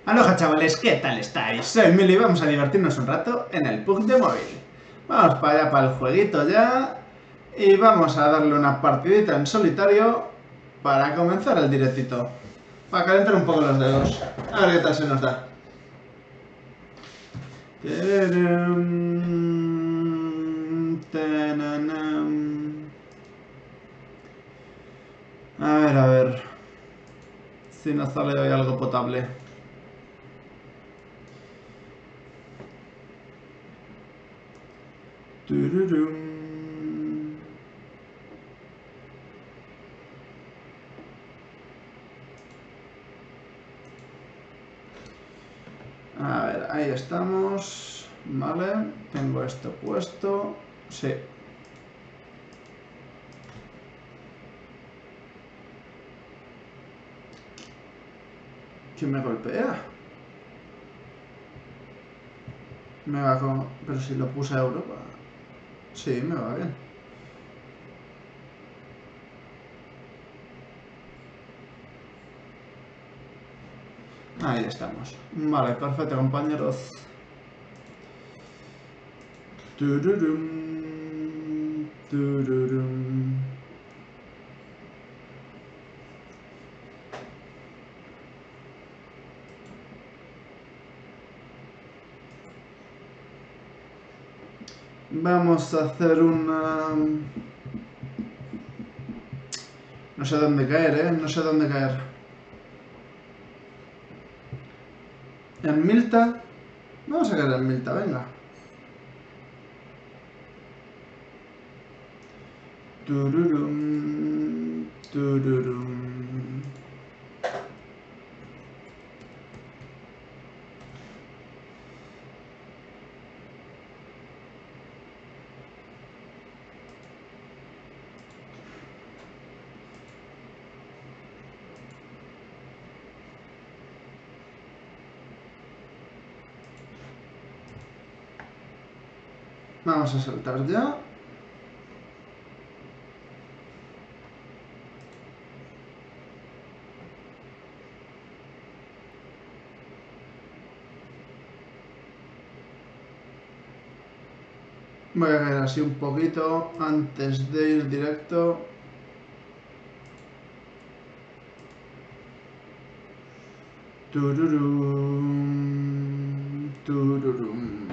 Aloha chavales, ¿qué tal estáis? Soy Mili y vamos a divertirnos un rato en el PUBG de móvil. Vamos para allá, para el jueguito ya. Y vamos a darle una partidita en solitario para comenzar el directito. Para calentar un poco los dedos. A ver qué tal se nos da. A ver. Si nos sale hoy algo potable. A ver, ahí estamos. Vale, tengo esto puesto. Sí. ¿Quién me golpea? Me va con... Pero si lo puse a Europa. Sí, me va bien. Ahí estamos. Vale, perfecto, compañeros. Tururum, tururum. Vamos a hacer una... No sé dónde caer, No sé dónde caer. ¿En Milta? Vamos a caer en Milta, venga. Tururum, tururum. Vamos a saltar ya. Voy a caer así un poquito antes de ir directo. Tururum, tururum.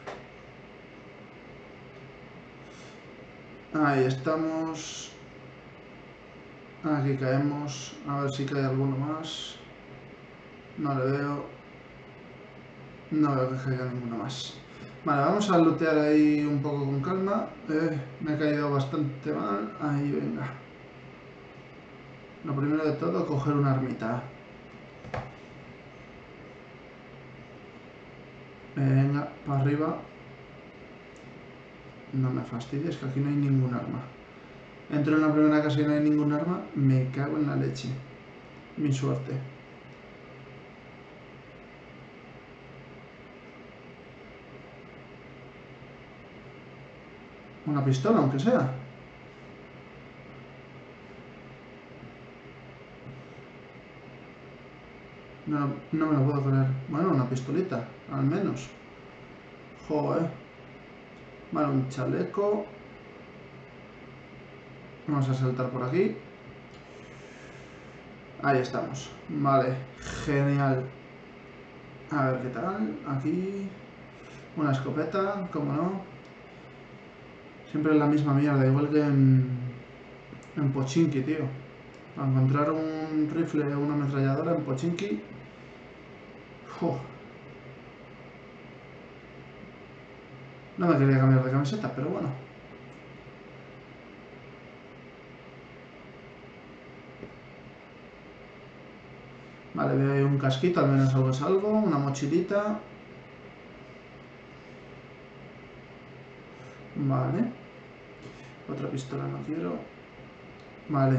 Ahí estamos. Aquí caemos. A ver si cae alguno más. No le veo. No veo que caiga ninguno más. Vale, vamos a lootear ahí un poco con calma. Me he caído bastante mal. Ahí, venga. Lo primero de todo, coger una armita. Venga, para arriba. No me fastidies, que aquí no hay ningún arma. Entro en la primera casa y no hay ningún arma. Me cago en la leche. Mi suerte. Una pistola, aunque sea. No, no me lo puedo creer. Bueno, una pistolita, al menos. Joder. Vale, un chaleco. Vamos a saltar por aquí. Ahí estamos. Vale, genial. A ver qué tal. Aquí. Una escopeta, como no. Siempre es la misma mierda, igual que en Pochinki, tío. Para encontrar un rifle o una ametralladora en Pochinki. Uf. No me quería cambiar de camiseta, pero bueno. Vale, veo ahí un casquito, al menos algo es algo. Una mochilita. Vale. Otra pistola no quiero. Vale.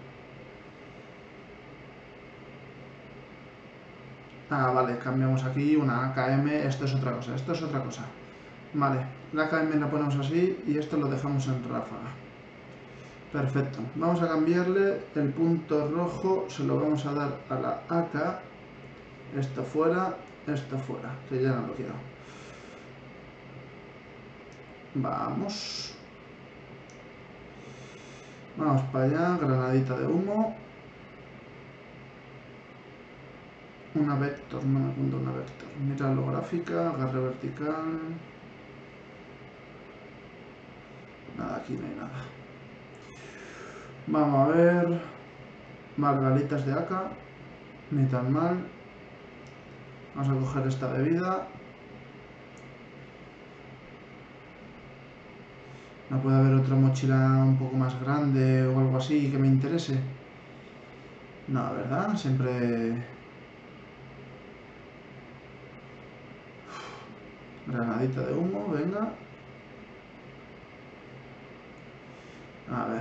Ah, vale, cambiamos aquí una AKM. Esto es otra cosa, esto es otra cosa. Vale, la AKM la ponemos así y esto lo dejamos en ráfaga. Perfecto. Vamos a cambiarle el punto rojo, se lo vamos a dar a la AK. Esto fuera, que ya no lo quiero. Vamos. Vamos para allá, granadita de humo. Una vector, no me apunto una vector. Mira holográfica, agarre vertical. Nada, aquí no hay nada. Vamos a ver. Margaritas de AK. Ni tan mal. Vamos a coger esta bebida. ¿No puede haber otra mochila un poco más grande o algo así que me interese? No, ¿verdad? Siempre... Granadita de humo, venga. A ver.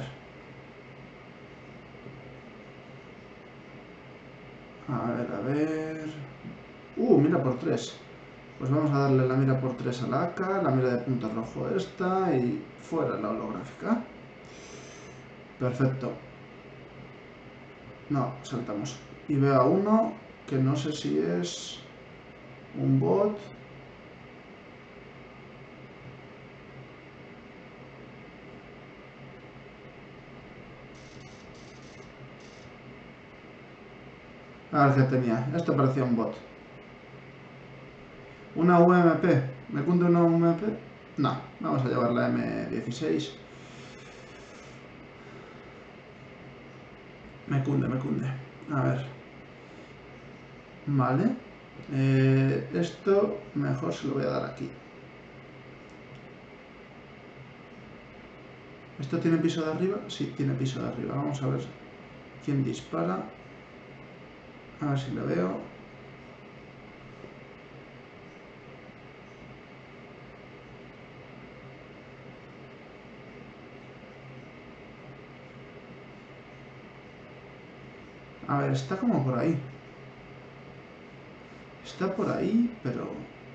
A ver, a ver... mira por 3. Pues vamos a darle la mira por 3 a la AK, la mira de punto rojo esta y fuera la holográfica. Perfecto. No, saltamos. Y veo a uno que no sé si es un bot. A ver qué tenía. Esto parecía un bot. ¿Una UMP? ¿Me cunde una UMP? No, vamos a llevar la M16. Me cunde, me cunde. A ver. Vale. Esto mejor se lo voy a dar aquí. ¿Esto tiene piso de arriba? Sí, tiene piso de arriba. Vamos a ver quién dispara. A ver si lo veo. A ver, está como por ahí. Está por ahí, pero...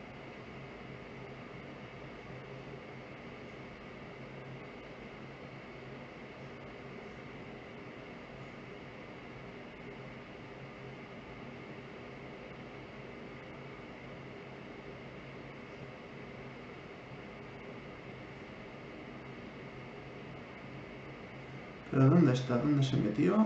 ¿Pero dónde está? ¿Dónde se metió?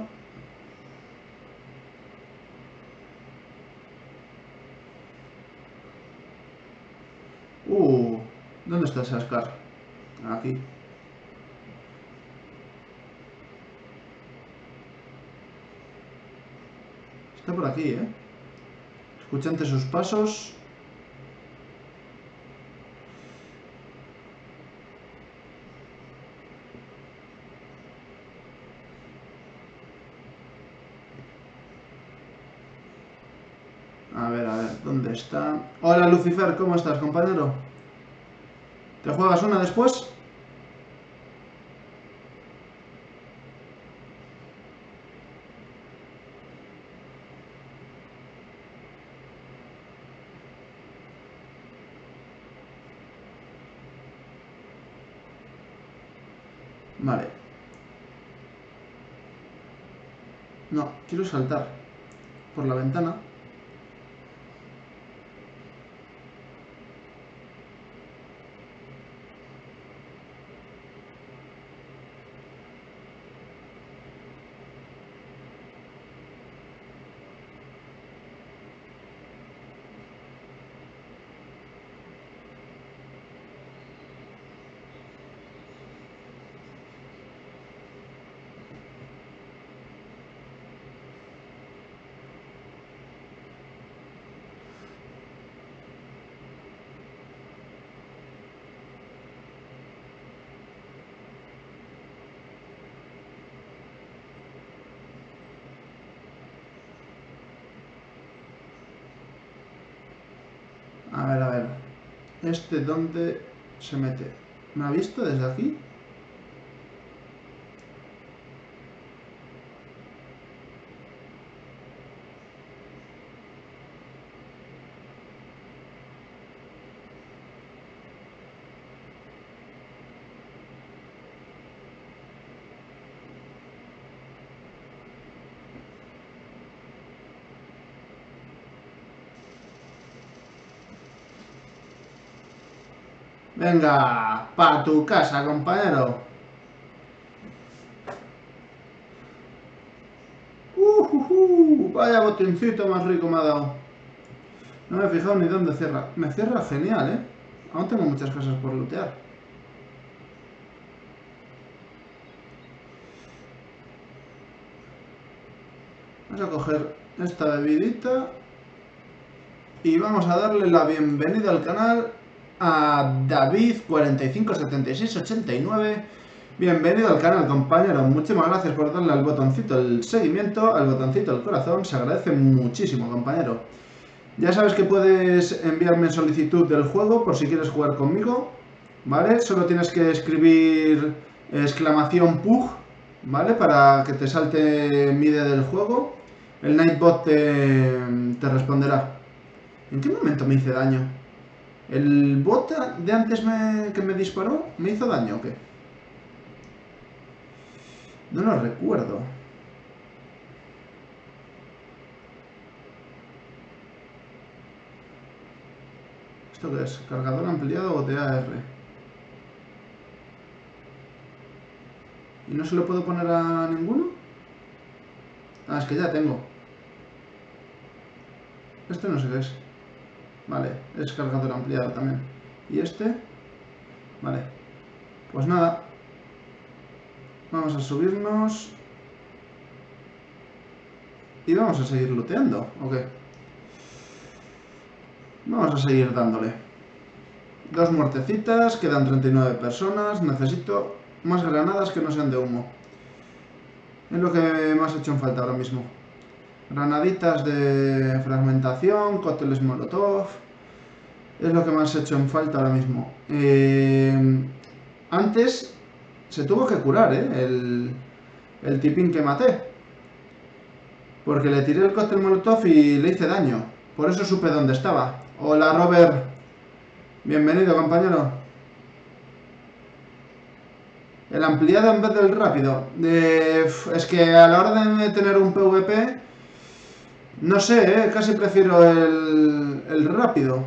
¿Dónde está ese Ascar? Aquí. Está por aquí, ¿eh? Escuchante sus pasos. A ver, ¿dónde está? Hola, Lucifer, ¿cómo estás, compañero? ¿Te juegas una después? Vale. No, quiero saltar por la ventana. A ver. ¿Este dónde se mete? ¿Me ha visto desde aquí? Venga, pa' tu casa, compañero. Vaya botincito más rico me ha dado. No me he fijado ni dónde cierra. Me cierra genial, ¿eh? Aún tengo muchas cosas por lootear. Vamos a coger esta bebidita. Y vamos a darle la bienvenida al canal a David457689. Bienvenido al canal, compañero. Muchísimas gracias por darle al botoncito del seguimiento, al botoncito del corazón. Se agradece muchísimo, compañero. Ya sabes que puedes enviarme solicitud del juego por si quieres jugar conmigo, ¿vale? Solo tienes que escribir exclamación PUG, ¿vale? Para que te salte mi ID del juego. El Nightbot te responderá. ¿En qué momento me hice daño? ¿El bot de antes que me disparó me hizo daño o qué? No lo recuerdo. ¿Esto qué es? ¿Cargador ampliado o DAR? ¿Y no se lo puedo poner a ninguno? Ah, es que ya tengo. Este no sé qué es. Vale, es cargador ampliado también. ¿Y este? Vale. Pues nada. Vamos a subirnos. Y vamos a seguir looteando, ¿o qué? Vamos a seguir dándole. 2 muertecitas, quedan 39 personas. Necesito más granadas que no sean de humo. Es lo que más he hecho en falta ahora mismo. Granaditas de fragmentación, cócteles molotov. Es lo que más he hecho en falta ahora mismo. Antes se tuvo que curar, el tipín que maté. Porque le tiré el cóctel molotov y le hice daño. Por eso supe dónde estaba. Hola, Robert. Bienvenido, compañero. El ampliado en vez del rápido. Es que a la hora de tener un PvP, no sé, casi prefiero el rápido.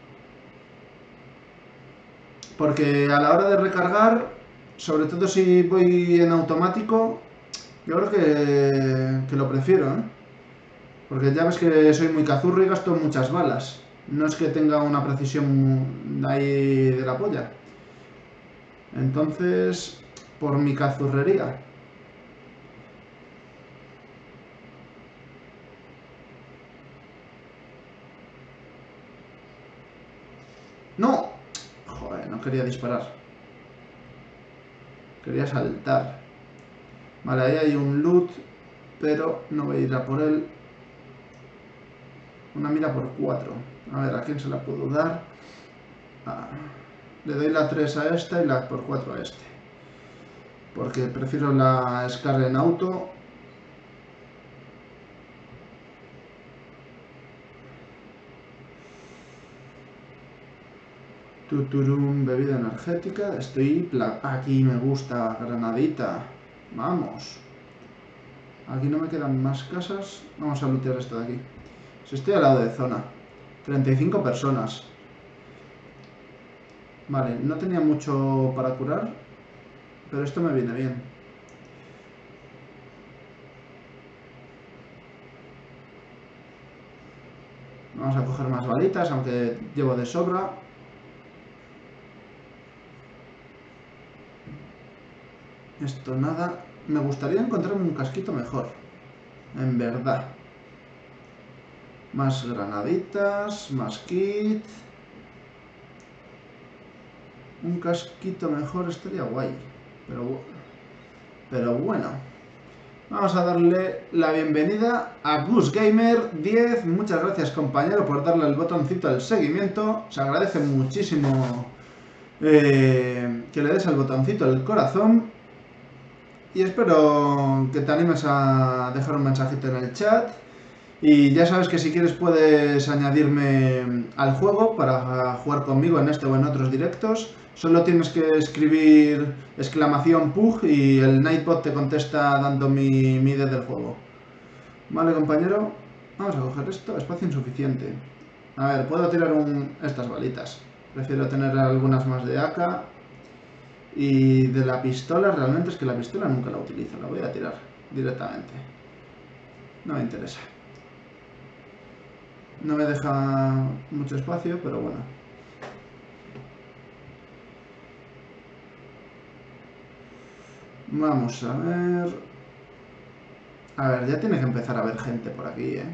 Porque a la hora de recargar, sobre todo si voy en automático, yo creo que lo prefiero, ¿eh? Porque ya ves que soy muy cazurro y gasto muchas balas. No es que tenga una precisión ahí de la polla. Entonces, por mi cazurrería. ¡No! Joder, no quería disparar. Quería saltar. Vale, ahí hay un loot, pero no voy a ir a por él. Una mira por 4. A ver, ¿a quién se la puedo dar? Ah, le doy la 3 a esta y la por 4 a este. Porque prefiero la Scar en auto. Tuturum, bebida energética. Estoy... Aquí me gusta, granadita. Vamos. Aquí no me quedan más casas. Vamos a lootear esto de aquí. Si estoy al lado de zona. 35 personas. Vale, no tenía mucho para curar. Pero esto me viene bien. Vamos a coger más balitas, aunque llevo de sobra. Esto nada. Me gustaría encontrar un casquito mejor. En verdad. Más granaditas, más kit. Un casquito mejor estaría guay. Pero bueno. Vamos a darle la bienvenida a GooseGamer10. Muchas gracias, compañero, por darle el botoncito del seguimiento. Se agradece muchísimo que le des al botoncito del corazón. Y espero que te animes a dejar un mensajito en el chat. Y ya sabes que si quieres puedes añadirme al juego para jugar conmigo en este o en otros directos. Solo tienes que escribir exclamación PUG y el Nightbot te contesta dando mi ID del juego. Vale, compañero. Vamos a coger esto. Espacio insuficiente. A ver, puedo tirar estas balitas. Prefiero tener algunas más de AK. Y de la pistola, realmente es que la pistola nunca la utilizo. La voy a tirar directamente. No me interesa. No me deja mucho espacio, pero bueno. Vamos a ver... A ver, ya tiene que empezar a haber gente por aquí, ¿eh?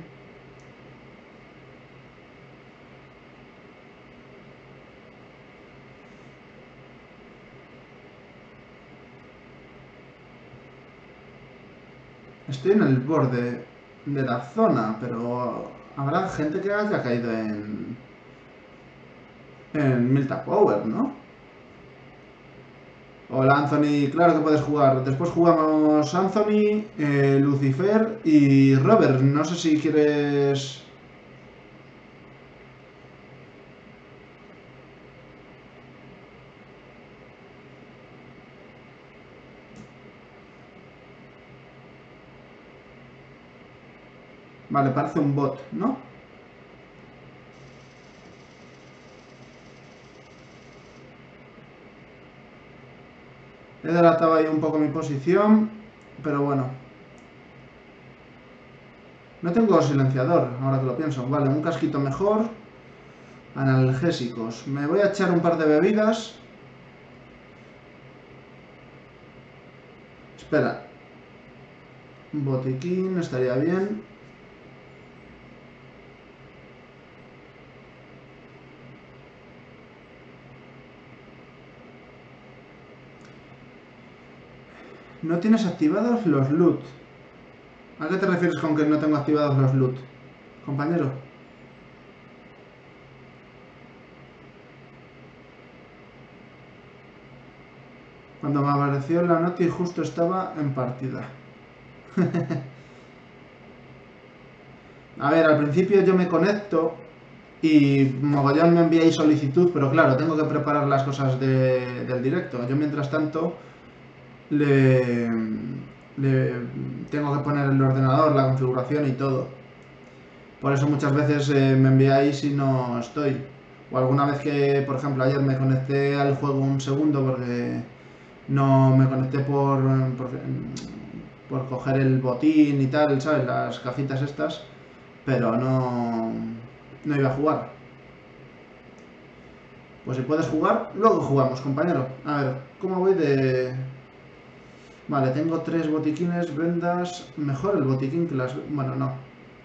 Estoy en el borde de la zona, pero habrá gente que haya caído en Milta Power, ¿no? Hola Anthony, claro que puedes jugar. Después jugamos Anthony, Lucifer y Robert. No sé si quieres... Vale, parece un bot, ¿no? He delatado ahí un poco mi posición, pero bueno. No tengo silenciador, ahora que lo pienso. Vale, un casquito mejor. Analgésicos. Me voy a echar un par de bebidas. Espera. Un botiquín, estaría bien. No tienes activados los loot. ¿A qué te refieres con que no tengo activados los loot, compañero? Cuando me apareció la noti justo estaba en partida. A ver, al principio yo me conecto y mogollón me enviáis solicitud, pero claro, tengo que preparar las cosas del directo. Yo mientras tanto le, le tengo que poner el ordenador, la configuración y todo. Por eso muchas veces me enviáis y no estoy. O alguna vez que, por ejemplo, ayer me conecté al juego un segundo porque no me conecté por coger el botín y tal, ¿sabes? Las cajitas estas, pero no iba a jugar. Pues si puedes jugar, luego jugamos, compañero. A ver, ¿cómo voy de...? Vale, tengo 3 botiquines, vendas... Mejor el botiquín que las... Bueno, no.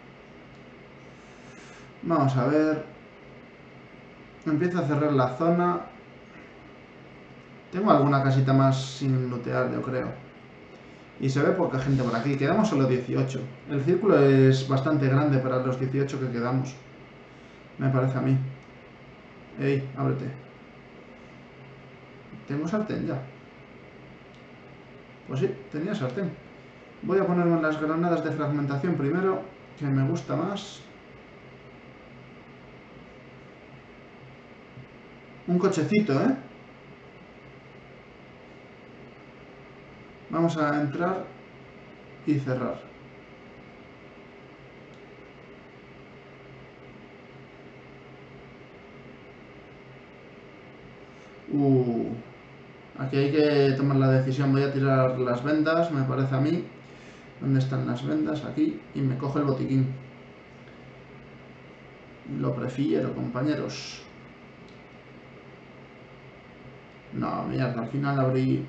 Vamos a ver... Empiezo a cerrar la zona. Tengo alguna casita más sin lootear, yo creo. Y se ve poca gente por aquí. Quedamos solo 18. El círculo es bastante grande para los 18 que quedamos. Me parece a mí. Ey, ábrete. ¿Tengo sartén ya? Pues sí, tenía sartén. Voy a ponerme las granadas de fragmentación primero, que me gusta más. Un cochecito, ¿eh? Vamos a entrar y cerrar. Aquí hay que tomar la decisión. Voy a tirar las vendas, me parece a mí. ¿Dónde están las vendas? Aquí. Y me cojo el botiquín. Lo prefiero, compañeros. No, mierda, al final abrí...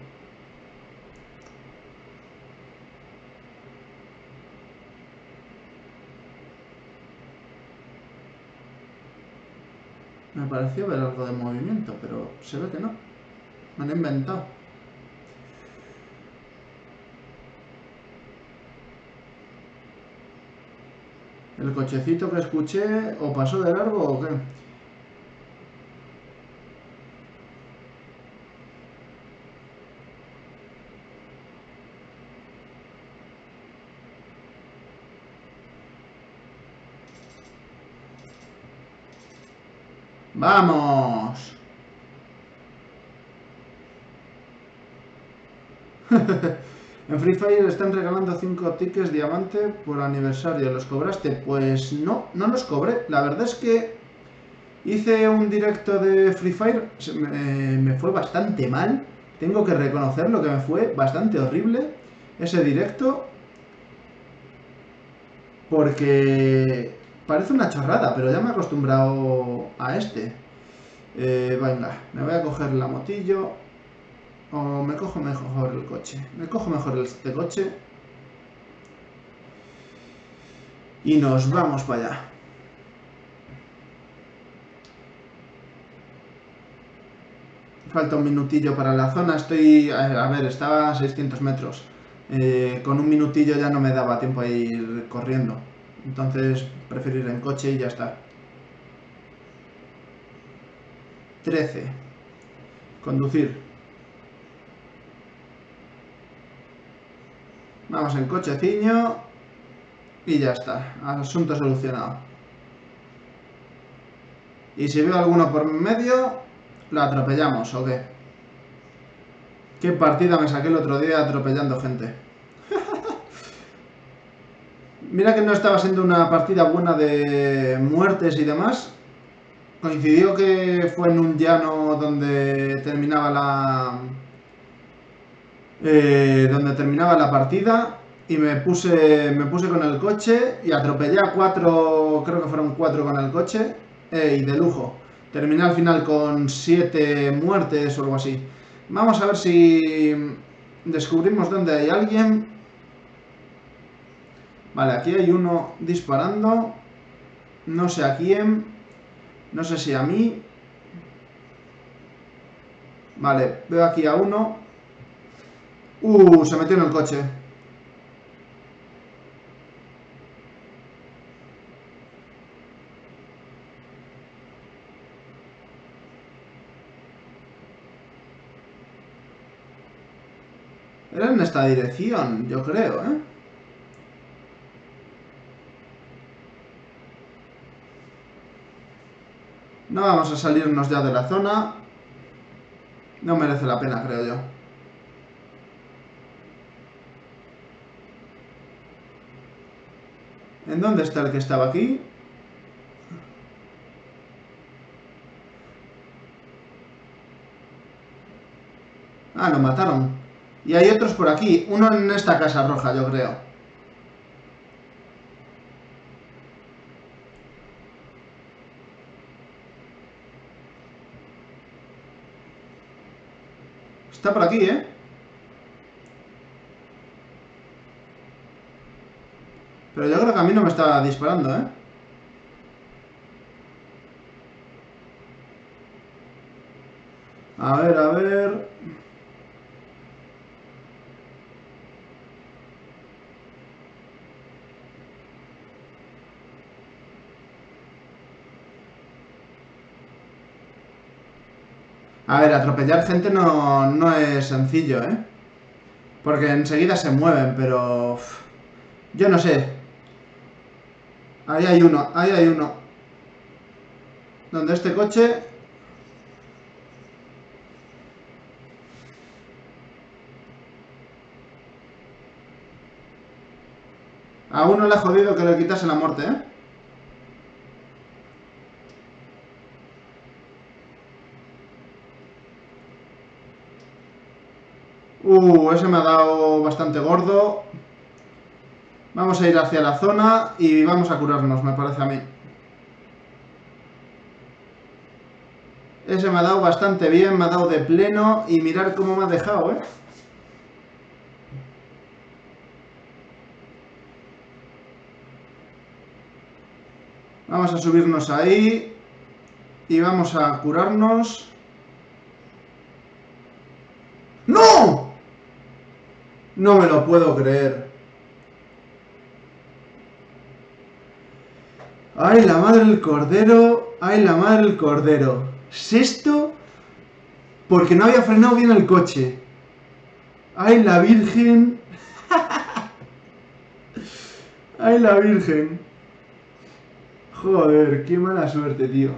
Me pareció ver algo de movimiento, pero se ve que no. Me lo he inventado. ¿El cochecito que escuché o pasó de largo o qué? ¡Vamos! En Free Fire están regalando 5 tickets diamante por aniversario. ¿Los cobraste? Pues no, no los cobré. La verdad es que Hice un directo de Free Fire, me fue bastante mal. Tengo que reconocerlo, que me fue bastante horrible ese directo. Porque parece una chorrada, pero ya me he acostumbrado a este. Venga, me voy a coger la motillo. O me cojo mejor el coche. Me cojo mejor este coche. Y nos vamos para allá. Falta un minutillo para la zona. Estoy... A ver, estaba a 600 metros. Con un minutillo ya no me daba tiempo a ir corriendo. Entonces prefiero ir en coche y ya está. 13. Conducir. Vamos en cocheciño. Y ya está. Asunto solucionado. Y si veo alguno por medio, lo atropellamos, ¿o qué? ¿Qué partida me saqué el otro día atropellando gente? Mira que no estaba siendo una partida buena de muertes y demás. Coincidió que fue en un llano donde terminaba la partida y me puse con el coche y atropellé a 4, creo que fueron 4 con el coche, y de lujo. Terminé al final con 7 muertes o algo así. Vamos a ver si descubrimos dónde hay alguien. Vale, aquí hay uno disparando. No sé a quién. No sé si a mí. Vale, veo aquí a uno. Se metió en el coche. Era en esta dirección, yo creo, ¿eh? No vamos a salirnos ya de la zona. No merece la pena, creo yo. ¿En dónde está el que estaba aquí? Ah, lo mataron. Y hay otros por aquí. Uno en esta casa roja, yo creo. Está por aquí, ¿eh? Pero yo creo que a mí no me está disparando, ¿eh? A ver, a ver... A ver, atropellar gente no es sencillo, ¿eh? Porque enseguida se mueven, pero... Yo no sé. Ahí hay uno, ahí hay uno. Donde este coche... A uno le ha jodido que le quitase la muerte, ¿eh? Ese me ha dado bastante gordo. Vamos a ir hacia la zona y vamos a curarnos, me parece a mí. Ese me ha dado bastante bien, me ha dado de pleno y mirar cómo me ha dejado, ¿eh? Vamos a subirnos ahí y vamos a curarnos. ¡No! No me lo puedo creer. ¡Ay, la madre del cordero! ¡Ay, la madre del cordero! Sexto, porque no había frenado bien el coche. ¡Ay, la virgen! ¡Ay, la virgen! Joder, qué mala suerte, tío.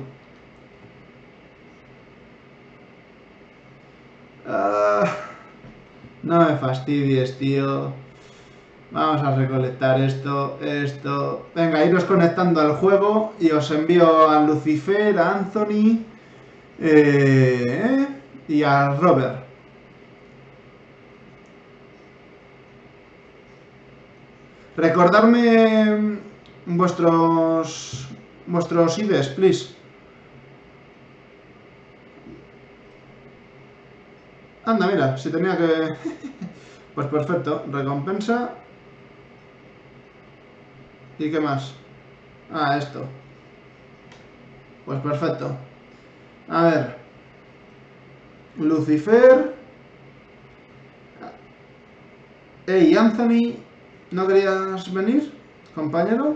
Ah, no me fastidies, tío. Vamos a recolectar esto. Venga, iros conectando al juego y os envío a Lucifer, a Anthony y a Robert. Recordarme vuestros IDs, please. Anda, mira, si tenía que... Pues perfecto, recompensa. ¿Y qué más? Ah, esto. Pues perfecto. A ver. Lucifer. Hey, Anthony. ¿No querías venir, compañero?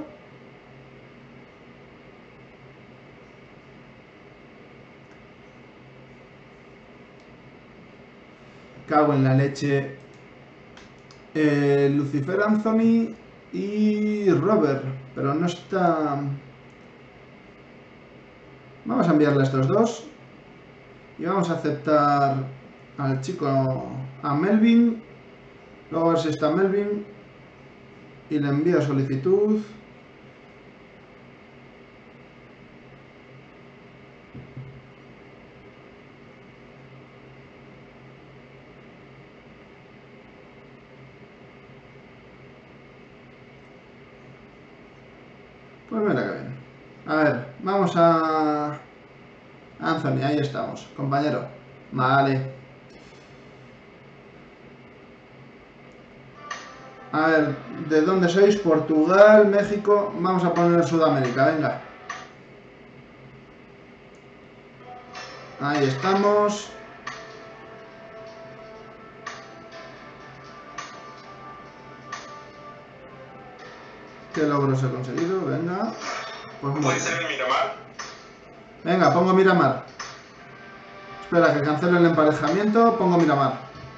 Cago en la leche. Lucifer, Anthony y Robert. Pero no está... Vamos a enviarle a estos dos. Y vamos a aceptar al chico, a Melvin. Luego a ver si está Melvin. Y le envío solicitud. Pues mira que bien. A ver, vamos a... Anthony, ahí estamos, compañero. Vale. A ver, ¿de dónde sois? Portugal, México. Vamos a poner Sudamérica, venga. Ahí estamos. ¿Qué logros he conseguido? Venga. Pues ¿Puede ser el Miramar? Venga, pongo Miramar. Espera, que cancele el emparejamiento. Pongo Miramar.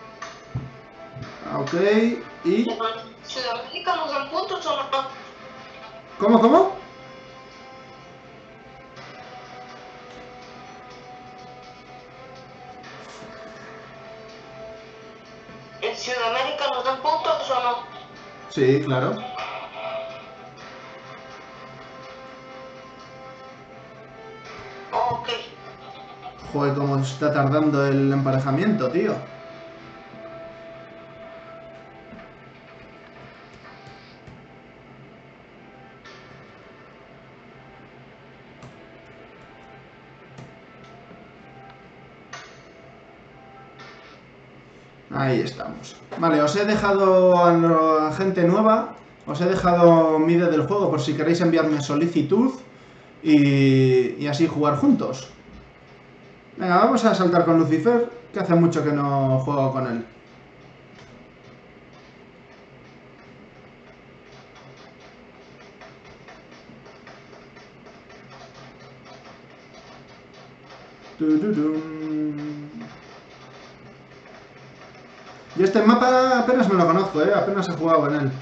Ok. Y... ¿Sudamérica nos dan puntos o no? ¿Cómo? ¿En Sudamérica nos dan puntos o no? Sí, claro. Ok. Joder, cómo está tardando el emparejamiento, tío. Ahí estamos. Vale, os he dejado a la gente nueva, os he dejado mi ID del juego por si queréis enviarme solicitud y así jugar juntos. Venga, vamos a saltar con Lucifer, que hace mucho que no juego con él. Y este mapa apenas me lo conozco, apenas he jugado en él.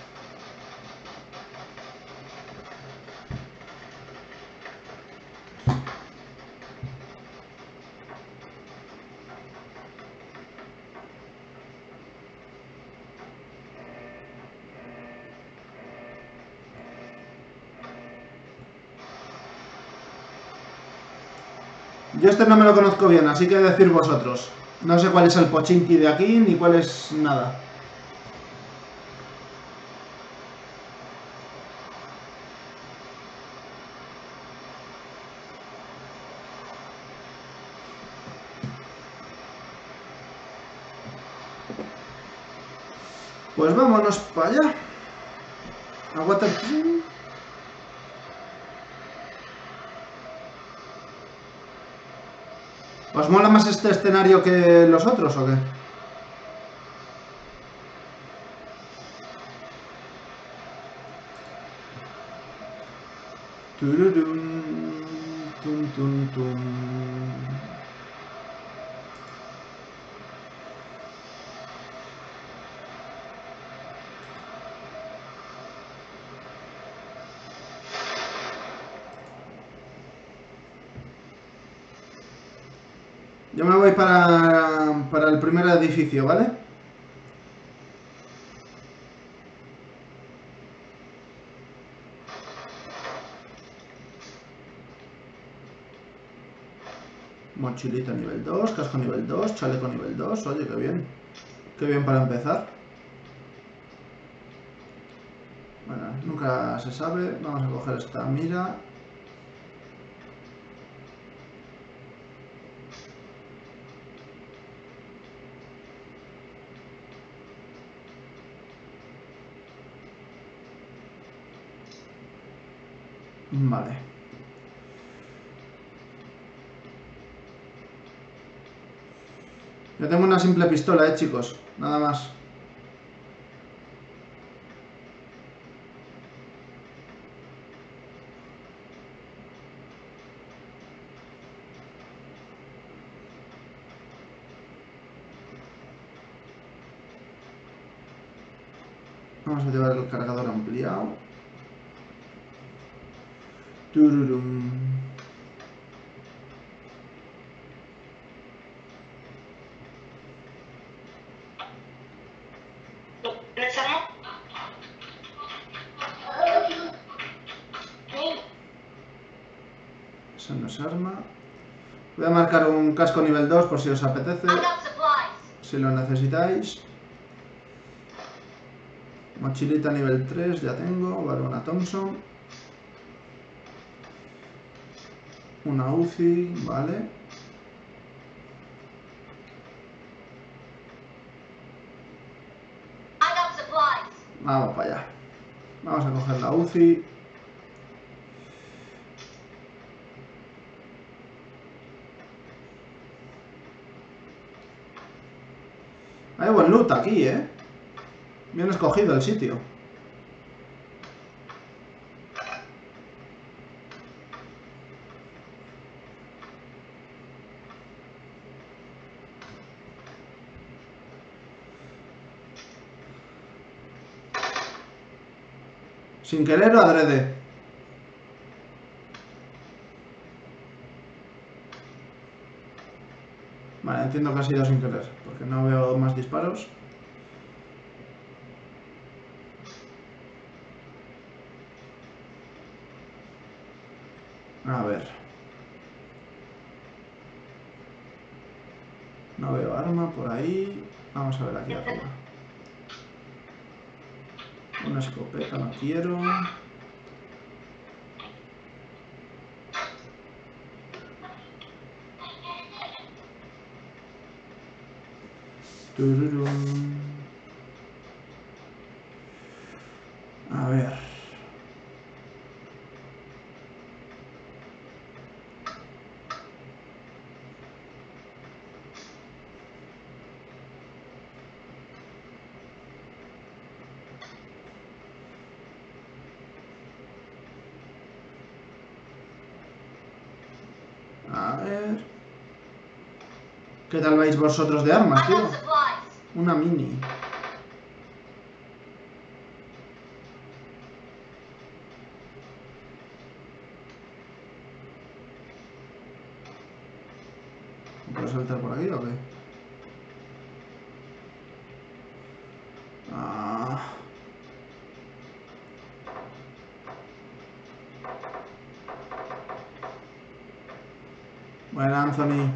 Yo este no me lo conozco bien, así que decir vosotros. No sé cuál es el pochinki de aquí, ni cuál es nada. Pues vámonos para allá. A Water... ¿Os mola más este escenario que los otros o qué? Tururum, tum, tum, tum. Yo me voy para el primer edificio, ¿vale? Mochilita nivel 2, casco nivel 2, chaleco nivel 2. Oye, qué bien. Qué bien para empezar. Bueno, nunca se sabe. Vamos a coger esta mira. Vale. Yo tengo una simple pistola, chicos. Nada más. Vamos a llevar el cargador ampliado. Tururum. ¿Tienes arma? Eso no es arma. Voy a marcar un casco nivel 2 por si os apetece. Si lo necesitáis. Mochilita nivel 3 ya tengo. Vale, una Thompson. Una UCI, vale. Vamos para allá. Vamos a coger la UCI. Hay buen loot aquí, ¿eh? Bien escogido el sitio. Sin querer o adrede. Vale, entiendo que ha sido sin querer, porque no veo más disparos. A ver. No veo arma por ahí. Vamos a ver aquí arriba. Una escopeta no quiero. Tururum. A ver. A ver. ¿Qué tal vais vosotros de armas, tío? Una mini. ¿Puedo saltar por aquí o qué? Ah. Bueno, Anthony.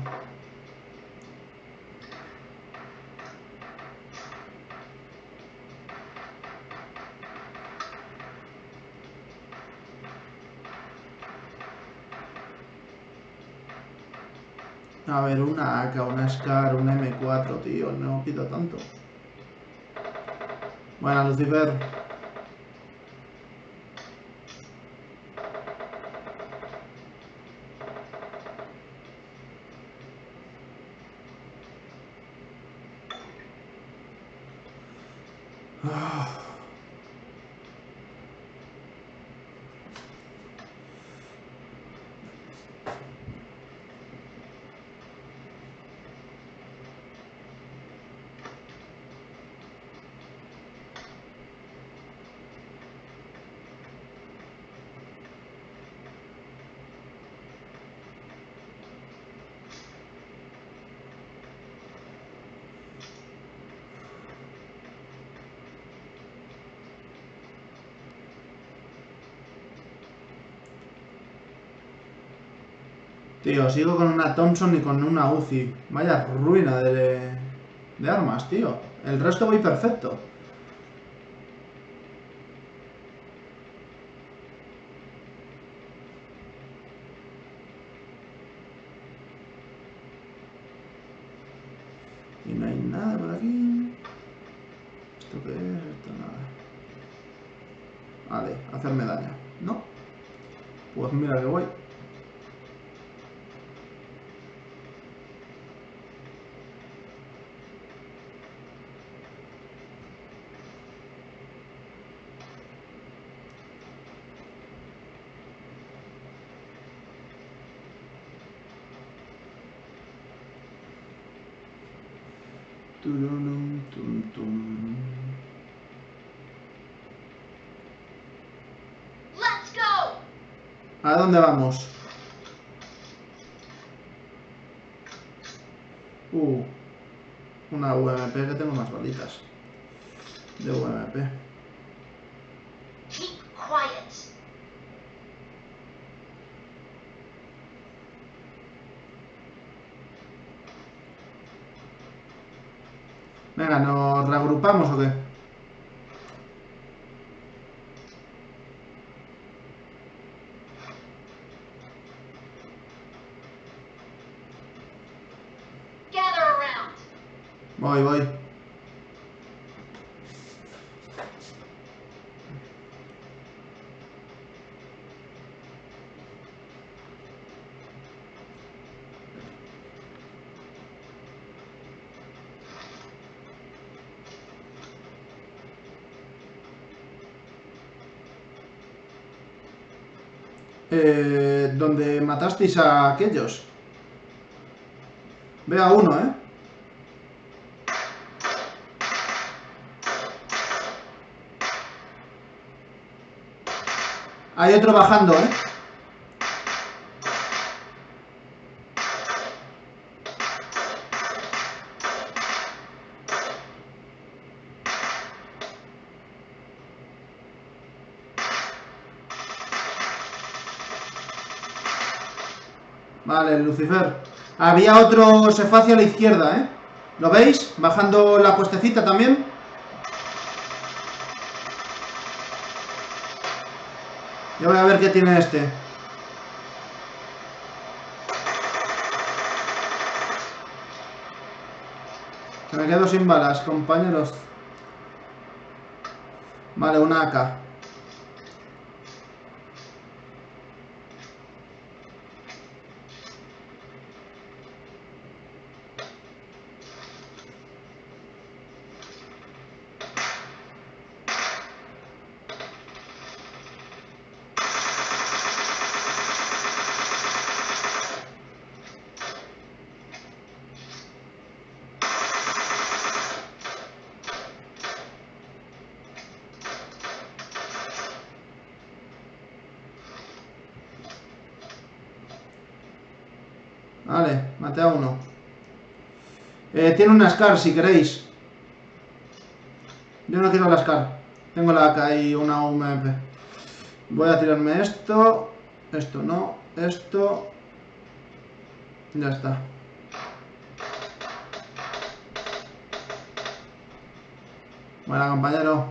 A ver, una AK, una SCAR, una M4, tío. No pido tanto. Bueno, Lucifer. Ah. Tío, sigo con una Thompson y con una Uzi. Vaya ruina de armas, tío. El resto voy perfecto. Y no hay nada por aquí. ¿Esto qué es? Esto nada. Vale, hacerme daño. ¿No? Pues mira que voy. Tururum, tum, tum. Let's go! ¿A dónde vamos? Una UMP que tengo más balitas. De UMP. Keep quiet. Venga, ¿nos reagrupamos o qué? Gather around. Voy. Donde matasteis a aquellos. Veo a uno, ¿eh? Hay otro bajando, ¿eh? Vale, Lucifer. Había otro Sefacio a la izquierda, ¿eh? ¿Lo veis? Bajando la puestecita también. Yo voy a ver qué tiene este. Que me quedo sin balas, compañeros. Vale, una AK. Vale, maté a uno. Tiene una SCAR si queréis. Yo no quiero la SCAR. Tengo la AK y una UMP. Voy a tirarme esto. Esto no. Esto. Ya está. Buena, compañero.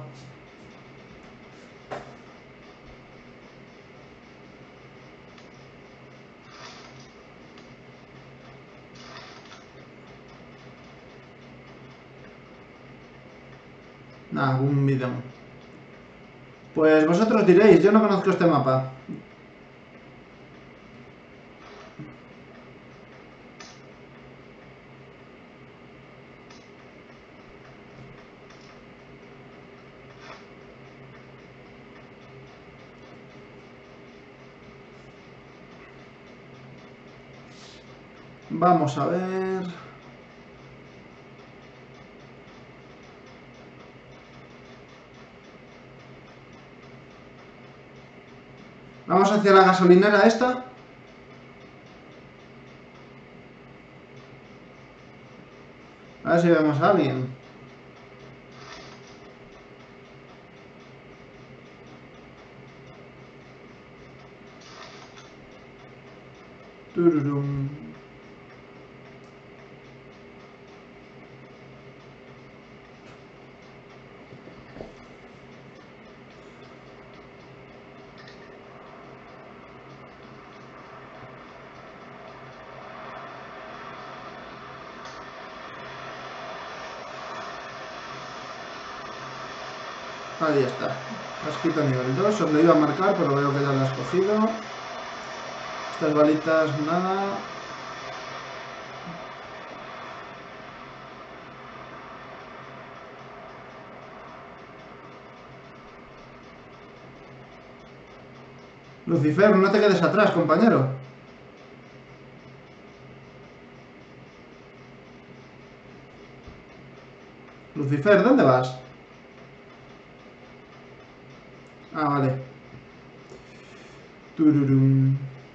Nada, un bidón. Pues vosotros diréis, yo no conozco este mapa. Vamos a ver... Vamos hacia la gasolinera esta. A ver si vemos a alguien. Tururum. Ahí está. Casquito nivel 2. Os lo iba a marcar, pero veo que ya lo has cogido. Estas balitas, nada. Lucifer, no te quedes atrás, compañero. Lucifer, ¿dónde vas? Ah, vale. Tururum.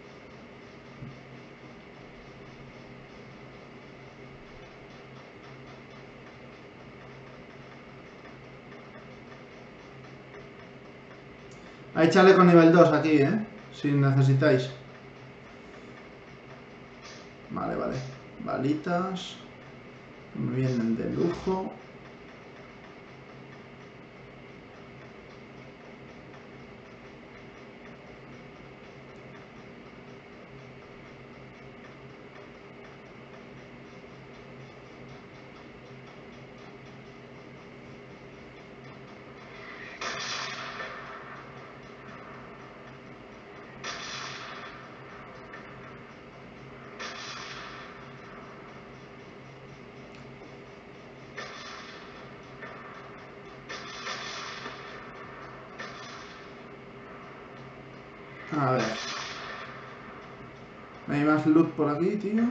Hay chaleco nivel 2 aquí, si necesitáis. Vale, vale. Balitas. Me vienen de lujo. A ver. Hay más loot por aquí, tío.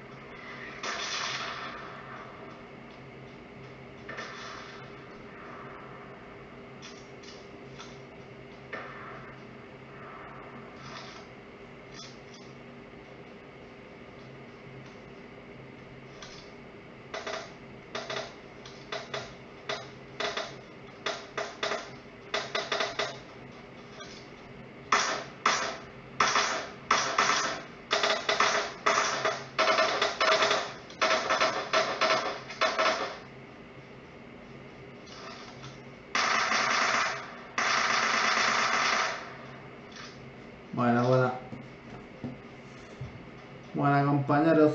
Buena, buena. Buena, compañeros.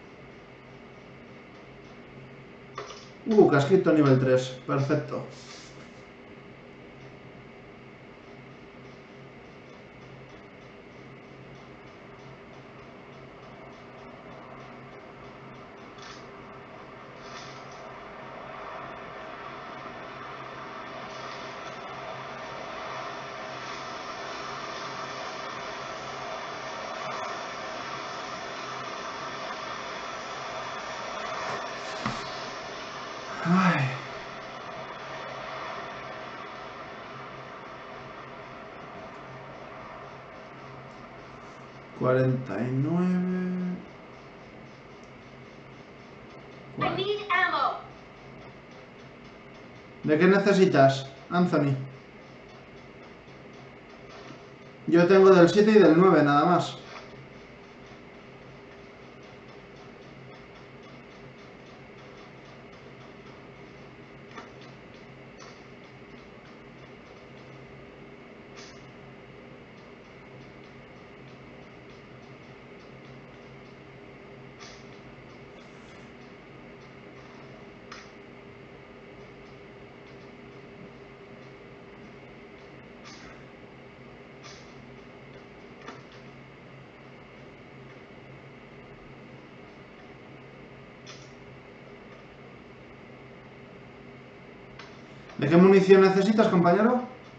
Casquito nivel 3. Perfecto. Ay. $49. I need ammo. ¿De qué necesitas, Anthony? Yo tengo del 7 y del 9 nada más. ¿De qué munición necesitas, compañero?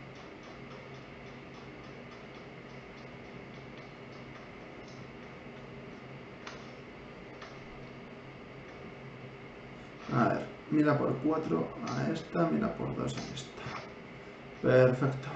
A ver, mira por 4 a esta, mira por 2 a esta. Perfecto.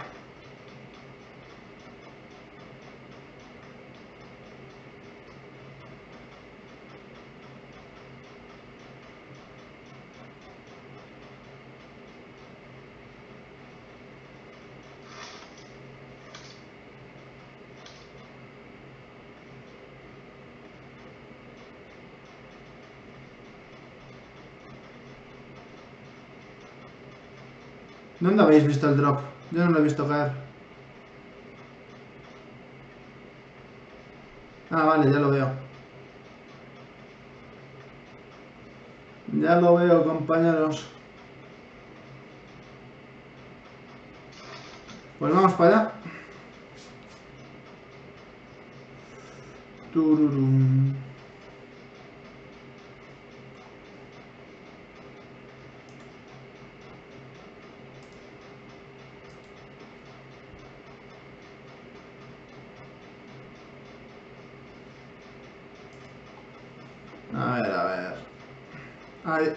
¿Dónde habéis visto el drop? Yo no lo he visto caer. Ah, vale, ya lo veo. Ya lo veo, compañeros. Pues vamos para allá. Tururum. A ver, a ver. Ahí.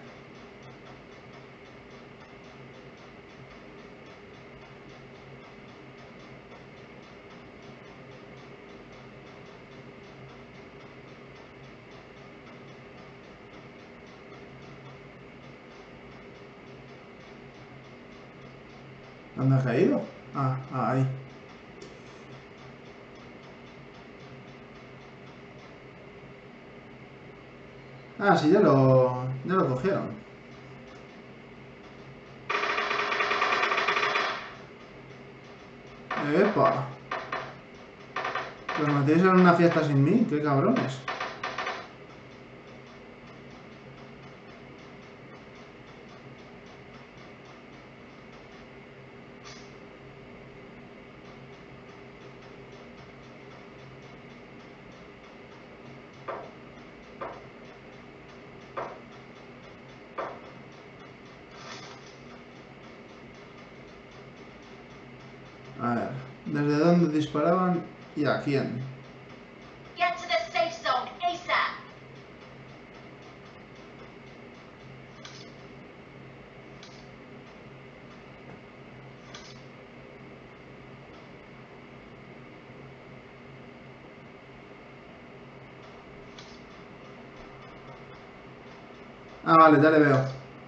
¿Dónde ha caído? Ah, ahí. Ah, sí, ya lo cogieron. ¡Epa! Pues me hacéis en una fiesta sin mí, qué cabrones. A ver, ¿desde dónde disparaban y a quién? Get to the safe zone ASAP. Ah, vale, ya le veo.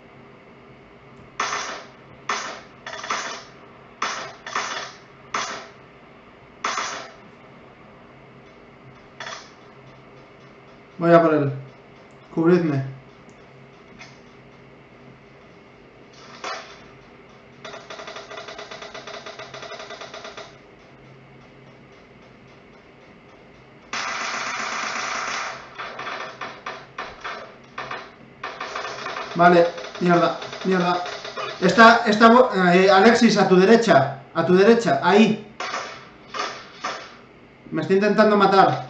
Voy a por él. Cubridme. Vale, mierda, mierda. Está, Alexis, a tu derecha, ahí. Me está intentando matar.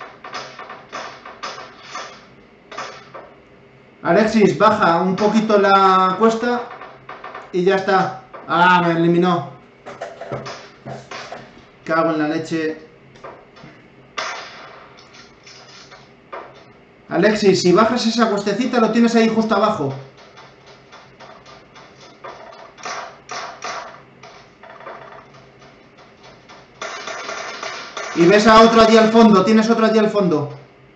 Alexis, baja un poquito la cuesta y ya está. Ah, me eliminó. Cago en la leche. Alexis, si bajas esa cuestecita lo tienes ahí justo abajo. Y ves a otro allí al fondo, tienes otro allí al fondo.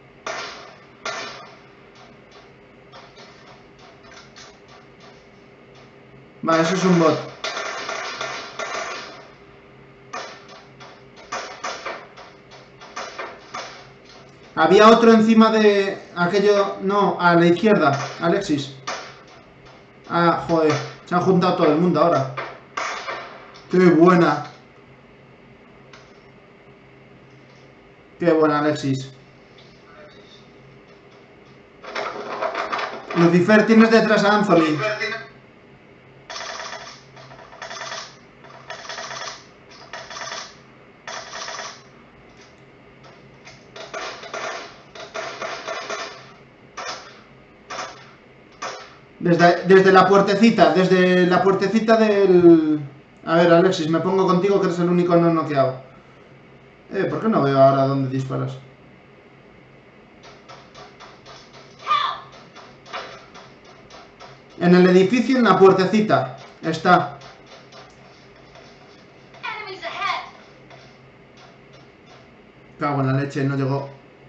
Vale, eso es un bot. Había otro encima de aquello... No, a la izquierda, Alexis. Ah, joder, se han juntado todo el mundo ahora. ¡Qué buena! ¡Qué buena, Alexis! Lucifer, tienes detrás a Anthony. Desde la puertecita del... A ver, Alexis, me pongo contigo que eres el único no noqueado. ¿Por qué no veo ahora dónde disparas? En el edificio, en la puertecita. Está. Enemies ahead. Cago en la leche, no llegó.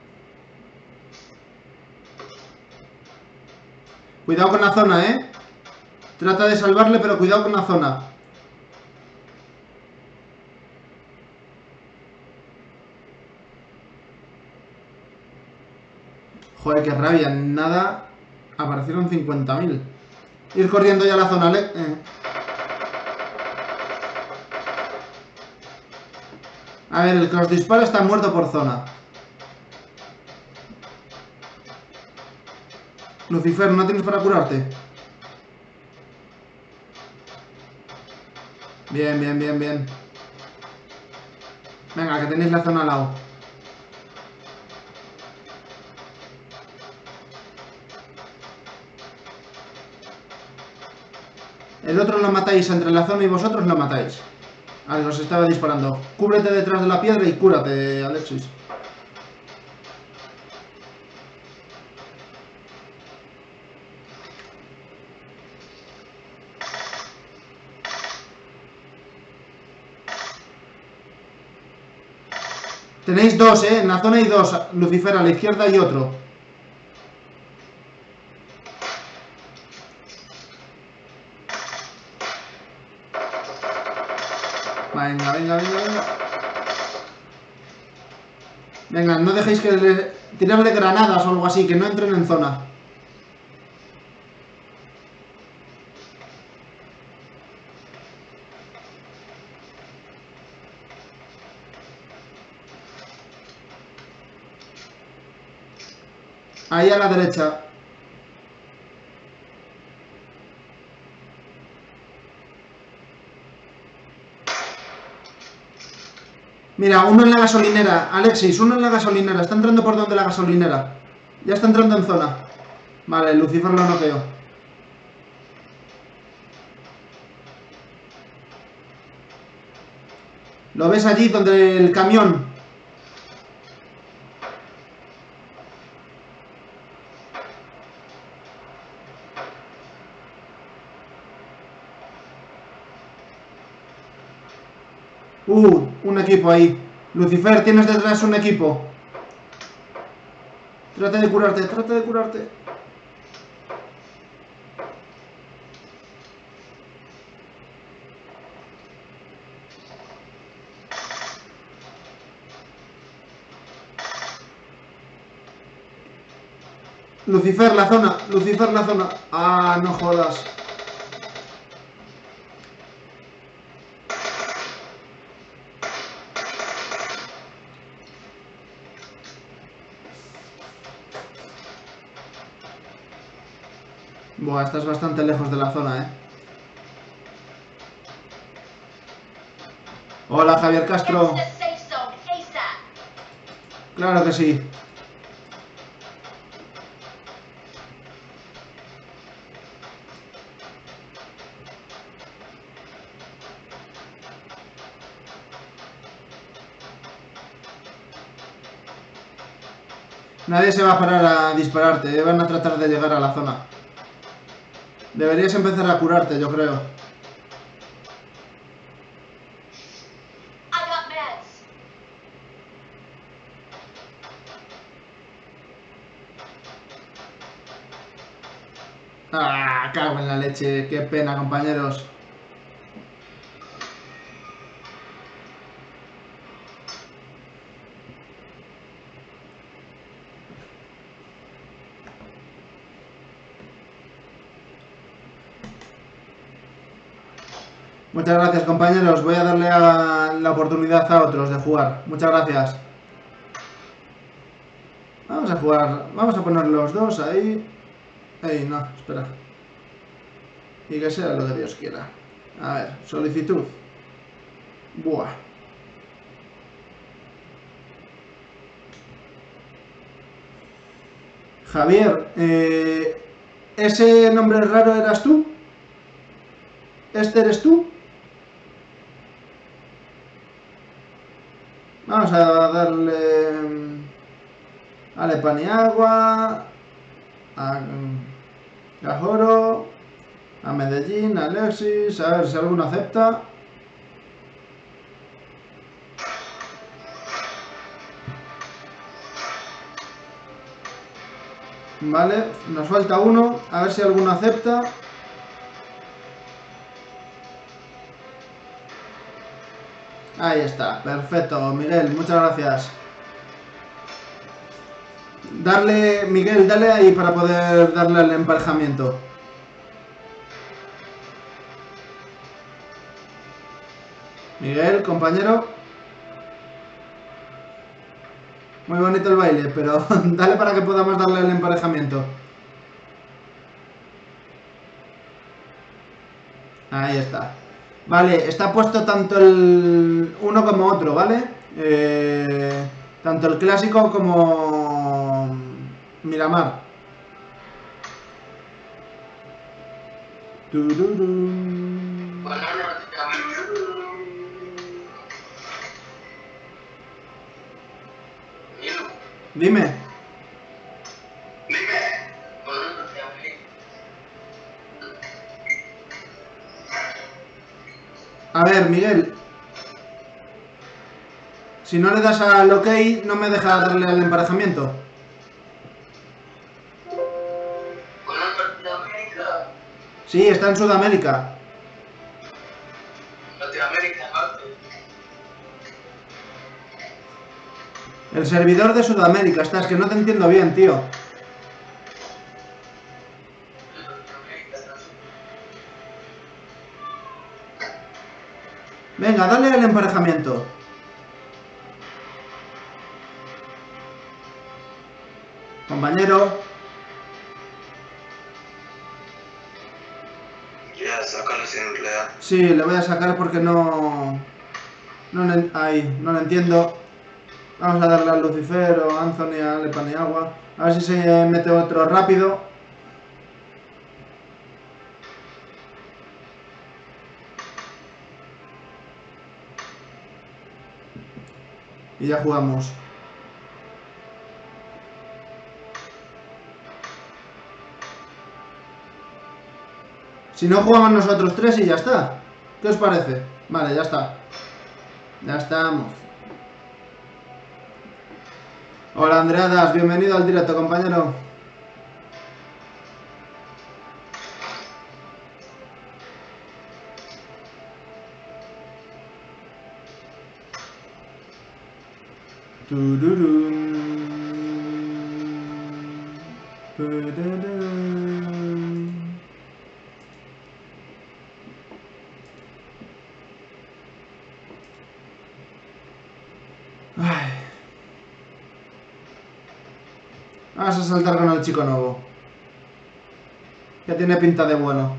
Cuidado con la zona, ¿eh? Trata de salvarle, pero cuidado con la zona. Joder, qué rabia. Nada. Aparecieron 50.000. Ir corriendo ya a la zona, A ver, el que os dispara está muerto por zona. Lucifer, ¿no tienes para curarte? Bien, bien, bien, bien. Venga, que tenéis la zona al lado. El otro lo matáis entre la zona y vosotros lo matáis. Al que os estaba disparando. Cúbrete detrás de la piedra y cúrate, Alexis. Tenéis dos, en la zona hay dos. Lucifer, a la izquierda hay otro. Venga, venga, venga, venga. Venga, no dejéis que tirarle granadas o algo así, que no entren en zona. Ahí a la derecha. Mira, uno en la gasolinera. Alexis, uno en la gasolinera. Está entrando por donde la gasolinera. Ya está entrando en zona. Vale, Lucifer lo noqueó. ¿Lo ves allí donde el camión? Un equipo ahí. Lucifer, tienes detrás un equipo. Trata de curarte, trata de curarte. Lucifer, la zona. Lucifer, la zona. Ah, no jodas. Buah, estás bastante lejos de la zona, ¿eh? Hola, Javier Get to Castro. the safe zone ASAP. Claro que sí. Nadie se va a parar a dispararte, van a tratar de llegar a la zona. Deberías empezar a curarte, yo creo. I got meds. Ah, cago en la leche, qué pena, compañeros. Muchas gracias, compañeros. Voy a darle la oportunidad a otros de jugar. Muchas gracias. Vamos a jugar. Vamos a poner los dos ahí. Ey, no, espera. Y que sea lo que Dios quiera. A ver, solicitud. Buah. Javier, ¿ese nombre raro eras tú? ¿Este eres tú? Vamos a darle a Lepaniagua, a Gajoro, a Medellín, a Alexis, a ver si alguno acepta. Vale, nos falta uno, a ver si alguno acepta. Ahí está, perfecto, Miguel, muchas gracias. Darle, Miguel, dale ahí para poder darle al emparejamiento. Miguel, compañero. Muy bonito el baile, pero dale para que podamos darle el emparejamiento. Ahí está. Vale, está puesto tanto el uno como otro, ¿vale? Tanto el clásico como Miramar. Tururum. Bueno, Dime. A ver, Miguel. Si no le das al OK, no me deja darle al emparejamiento. Latinoamérica, Sí, está en Sudamérica. Latinoamérica, Norte. El servidor de Sudamérica, estás, que no te entiendo bien, tío. Venga, dale al emparejamiento. Compañero. Ya, sácalo sin emplear. Sí, le voy a sacar porque no... Ahí, no lo entiendo. Vamos a darle a Lucifer o a Anthony, a Lepaniagua. A ver si se mete otro rápido. Y ya jugamos. Si no jugamos nosotros tres y ya está. ¿Qué os parece? Vale, ya está. Ya estamos. Hola Andreadas, bienvenido al directo, compañero. Ay. Vamos a saltar con el chico nuevo. Que tiene pinta de bueno.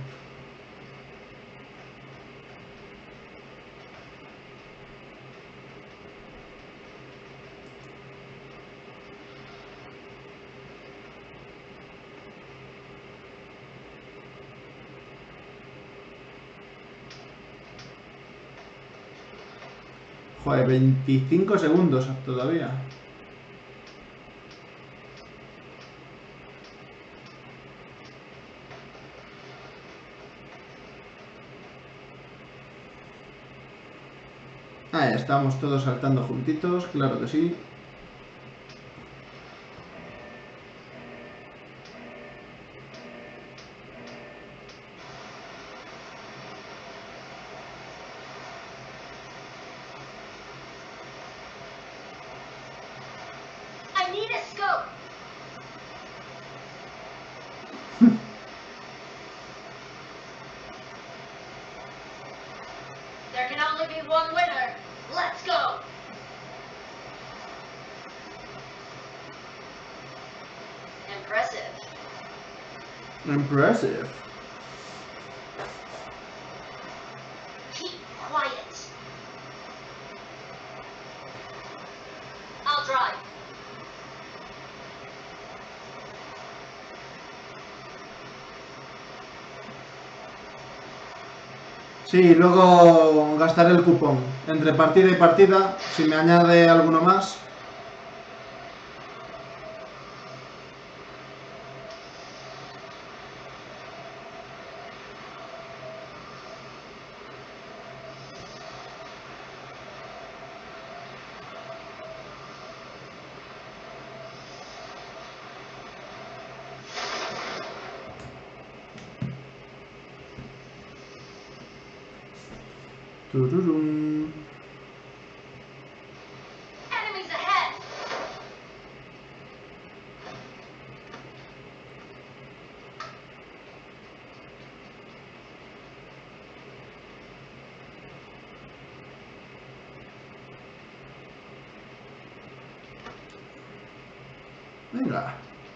Joder, 25 segundos todavía. Ahí estamos todos saltando juntitos, claro que sí. I need a scope. There can only be one winner. Let's go. Impressive. Impressive. Keep quiet. I'll drive. Sí, luego gastaré el cupón. Entre partida y partida, si me añade alguno más. Tururum. Enemies ahead. Venga.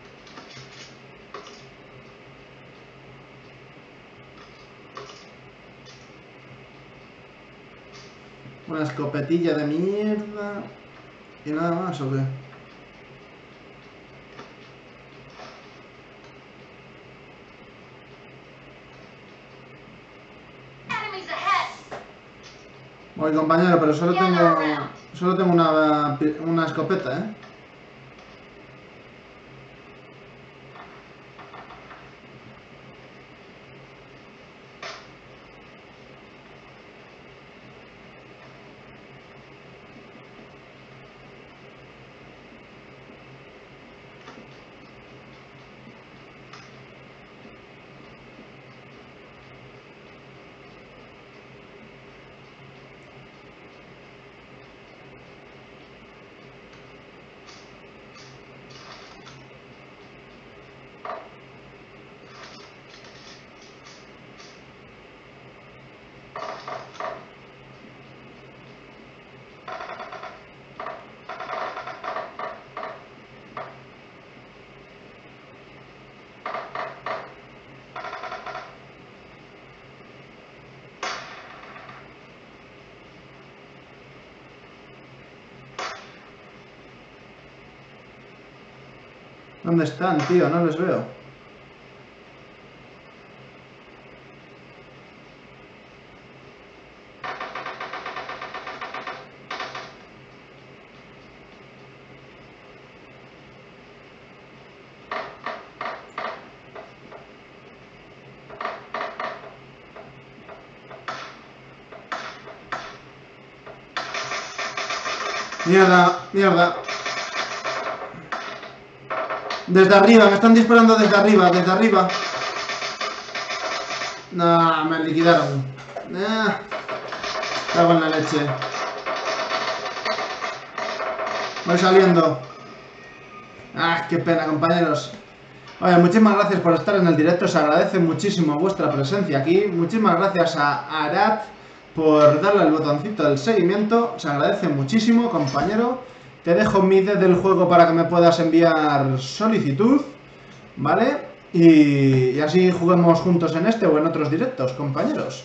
Una escopetilla de mierda. ¿Y nada más o qué? Enemies ahead! Voy, compañero, pero solo tengo una escopeta, ¿eh? ¿Dónde están, tío? No les veo. Mierda, mierda. Desde arriba, me están disparando desde arriba, desde arriba. Nah, me liquidaron. Cago en la leche. Voy saliendo. Ah, qué pena, compañeros. Oye, muchísimas gracias por estar en el directo. Se agradece muchísimo vuestra presencia aquí. Muchísimas gracias a Arat por darle al botoncito del seguimiento. Se agradece muchísimo, compañero. Te dejo mi ID del juego para que me puedas enviar solicitud, ¿vale? Y así juguemos juntos en este o en otros directos, compañeros.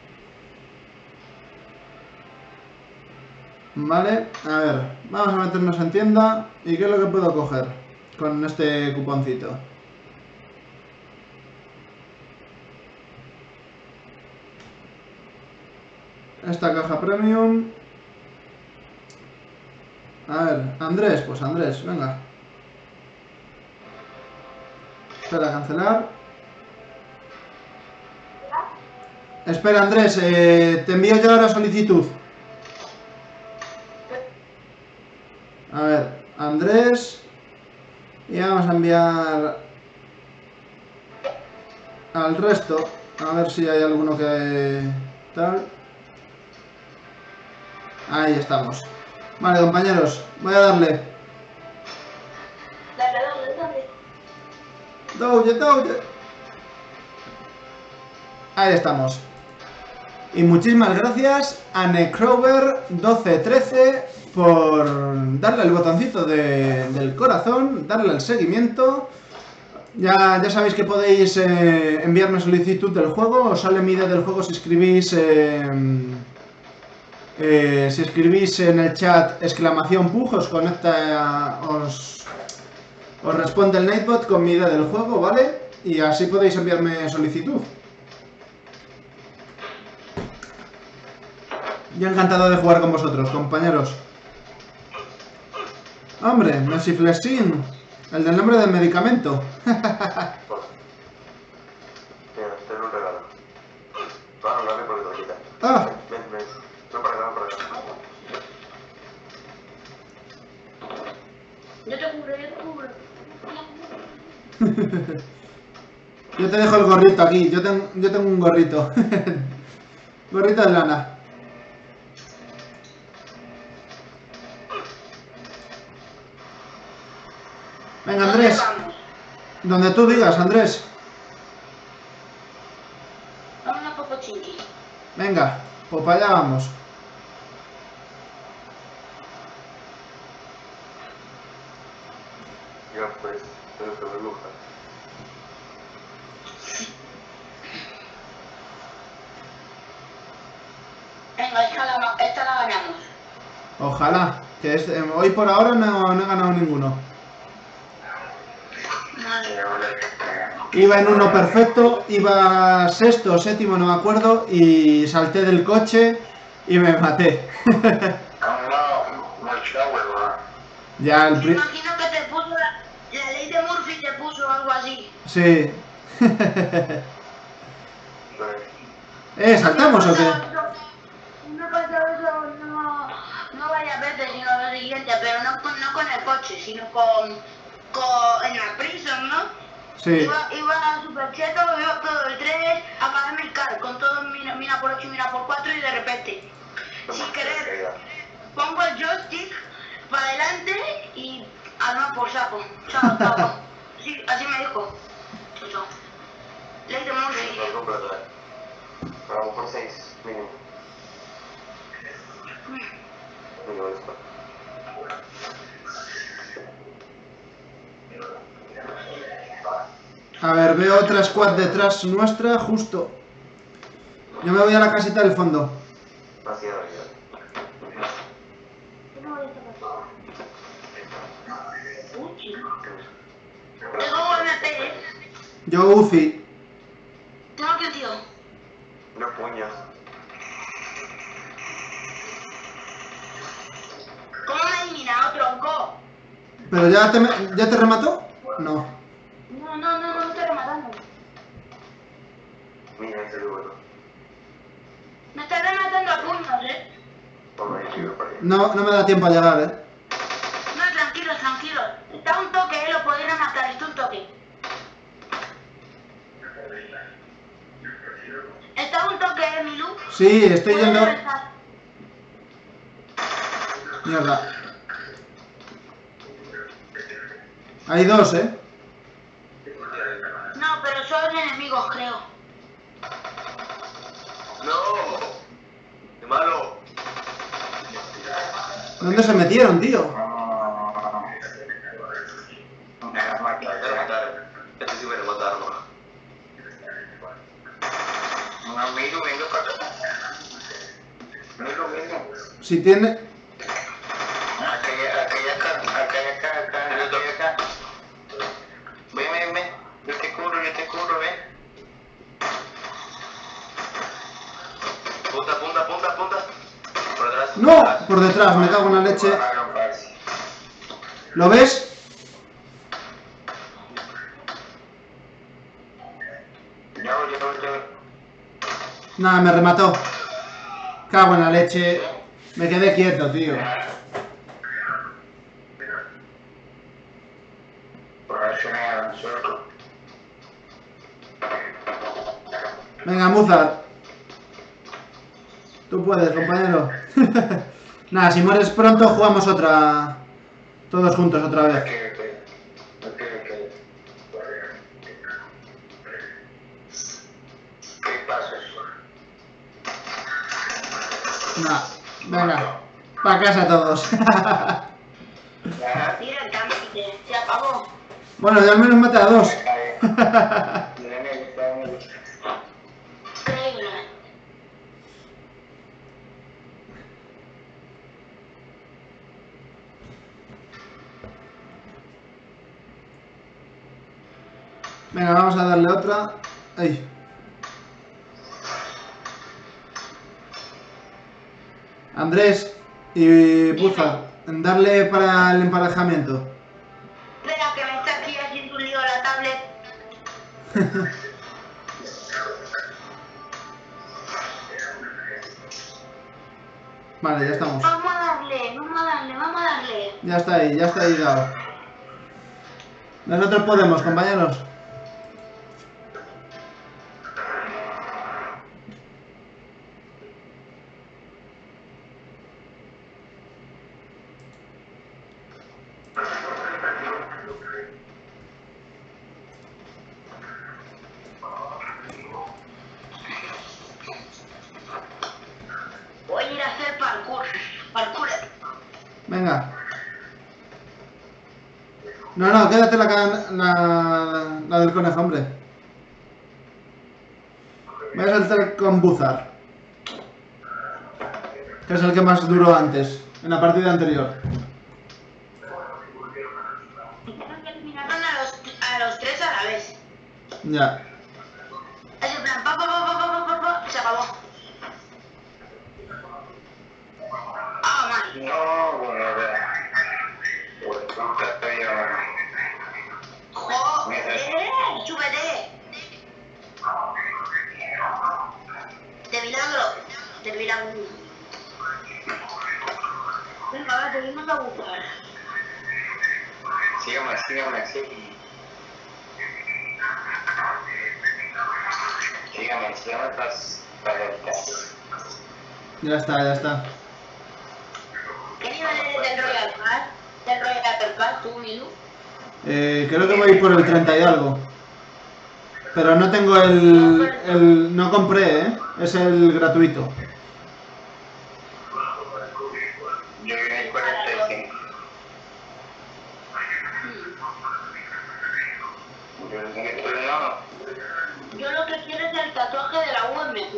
Vale, a ver, vamos a meternos en tienda. ¿Y qué es lo que puedo coger con este cuponcito? Esta caja premium. A ver, Andrés, pues Andrés, venga. Espera, cancelar. Espera, Andrés, te envío yo ahora solicitud. A ver, Andrés. Y vamos a enviar al resto. A ver si hay alguno que tal. Ahí estamos. Vale, compañeros, voy a darle. Dale. Ahí estamos. Y muchísimas gracias a Necrover1213 por darle el botoncito del corazón, darle el seguimiento. Ya sabéis que podéis enviarme solicitud del juego. Os sale mi ID del juego si escribís en el chat !PUG, os conecta, os responde el Nightbot con mi ID del juego, ¿vale? Y así podéis enviarme solicitud. Yo encantado de jugar con vosotros, compañeros. Hombre, Mesiflexin, el del nombre del medicamento. Mira, ten un regalo. No, no, porque te lo quitan. Ah, Ven para acá, ven para acá. Yo te cubro, yo te cubro. yo te dejo el gorrito aquí, yo tengo un gorrito. Gorrito de lana. Venga, Andrés. Donde tú digas, Andrés. Vamos a poco chinqui. Venga, pues para allá vamos. Ya, pues. Pero que me gusta. Venga, esta la ganamos. Ojalá. Que hoy por ahora no he ganado ninguno. Iba en uno perfecto, iba sexto o séptimo, no me acuerdo, y salté del coche y me maté. Ya Me imagino que te puso la ley de Murphy, te puso algo así. Sí. ¿Saltamos o qué? Me ha pasado eso no varias veces, sino lo siguiente, pero no con el coche, sino en la prison, ¿no? Sí. Iba super cheto, iba todo el 3, acabé mi car, con todo mira por 8 y mira por 4 y de repente, sin querer, pongo el joystick para adelante y no por saco. Chao, chao. Sí, así me dijo. Chao, chao. Ley de Murphy. A lo mejor 6 mínimo. Mínimo esto. A ver, veo otra squad detrás nuestra, justo. Yo me voy a la casita del fondo. Así era, Tengo MP. Yo UCI. Tengo que, tío. no puñas. ¿Cómo me ha eliminado, tronco? ¿Pero ya te remató? No. No me estoy rematando. Mira, ahí salió bueno. Me está rematando a puños, Toma, ahí sigue para allá. No me da tiempo a llegar, No, tranquilo. Está un toque, lo podéis rematar, está un toque. Está un toque, Milu. Sí, estoy Puedes yendo. regresar. Mierda. Hay dos, No, pero son enemigos, creo. ¡No! ¡Qué malo! ¿Dónde se metieron, tío? Ya lo mataron. Este sí me lo mataron. Un amigo, venga para acá. Amigo. Si tiene... Acá. Ven. Yo te cubro, ven. Punta. Por atrás. ¡No! Por detrás, me cago en la leche. ¿Lo ves? Ya. Nada, me remató. Cago en la leche. Me quedé quieto, tío. Venga, Muzar. Tú puedes, compañero. Nada, si mueres pronto jugamos otra... Todos juntos otra vez. ¿Qué pasa? Nah, venga. Pa' casa todos. Directamente, se acabó. Bueno, yo al menos maté a dos. Increíble. Venga, vamos a darle otra. Ahí. Andrés y Buzar, darle para el emparejamiento. Espera, que me está aquí haciendo un lío la tablet. Vale, ya estamos. Vamos a darle. Ya está ahí dado. Nosotros podemos, compañeros. Voy a ir a hacer parkour. Venga. No, no, quédate la del conejo, hombre. Voy a saltar con Buzar, que es el que más duró antes, en la partida anterior. Creo que eliminaron a los tres a la vez. Ya. Es en plan, y se acabó. Ah, mal. No, bueno, pues puta vida. ¡Joder! ¡Súbete! De milagro. De milagro. Venga, va, seguimos a buscar. Sígame, sí. Sígame tras paletas. Ya está, ya está. ¿Qué nivel eres del Royal Pass? ¿Del Royal Pass, tú, Milu? Creo que voy a ir por el 30 y algo. Pero no tengo no compré, ¿eh? Es el gratuito. Yo vine en 45. Yo lo que quiero es el tatuaje de la UMQ.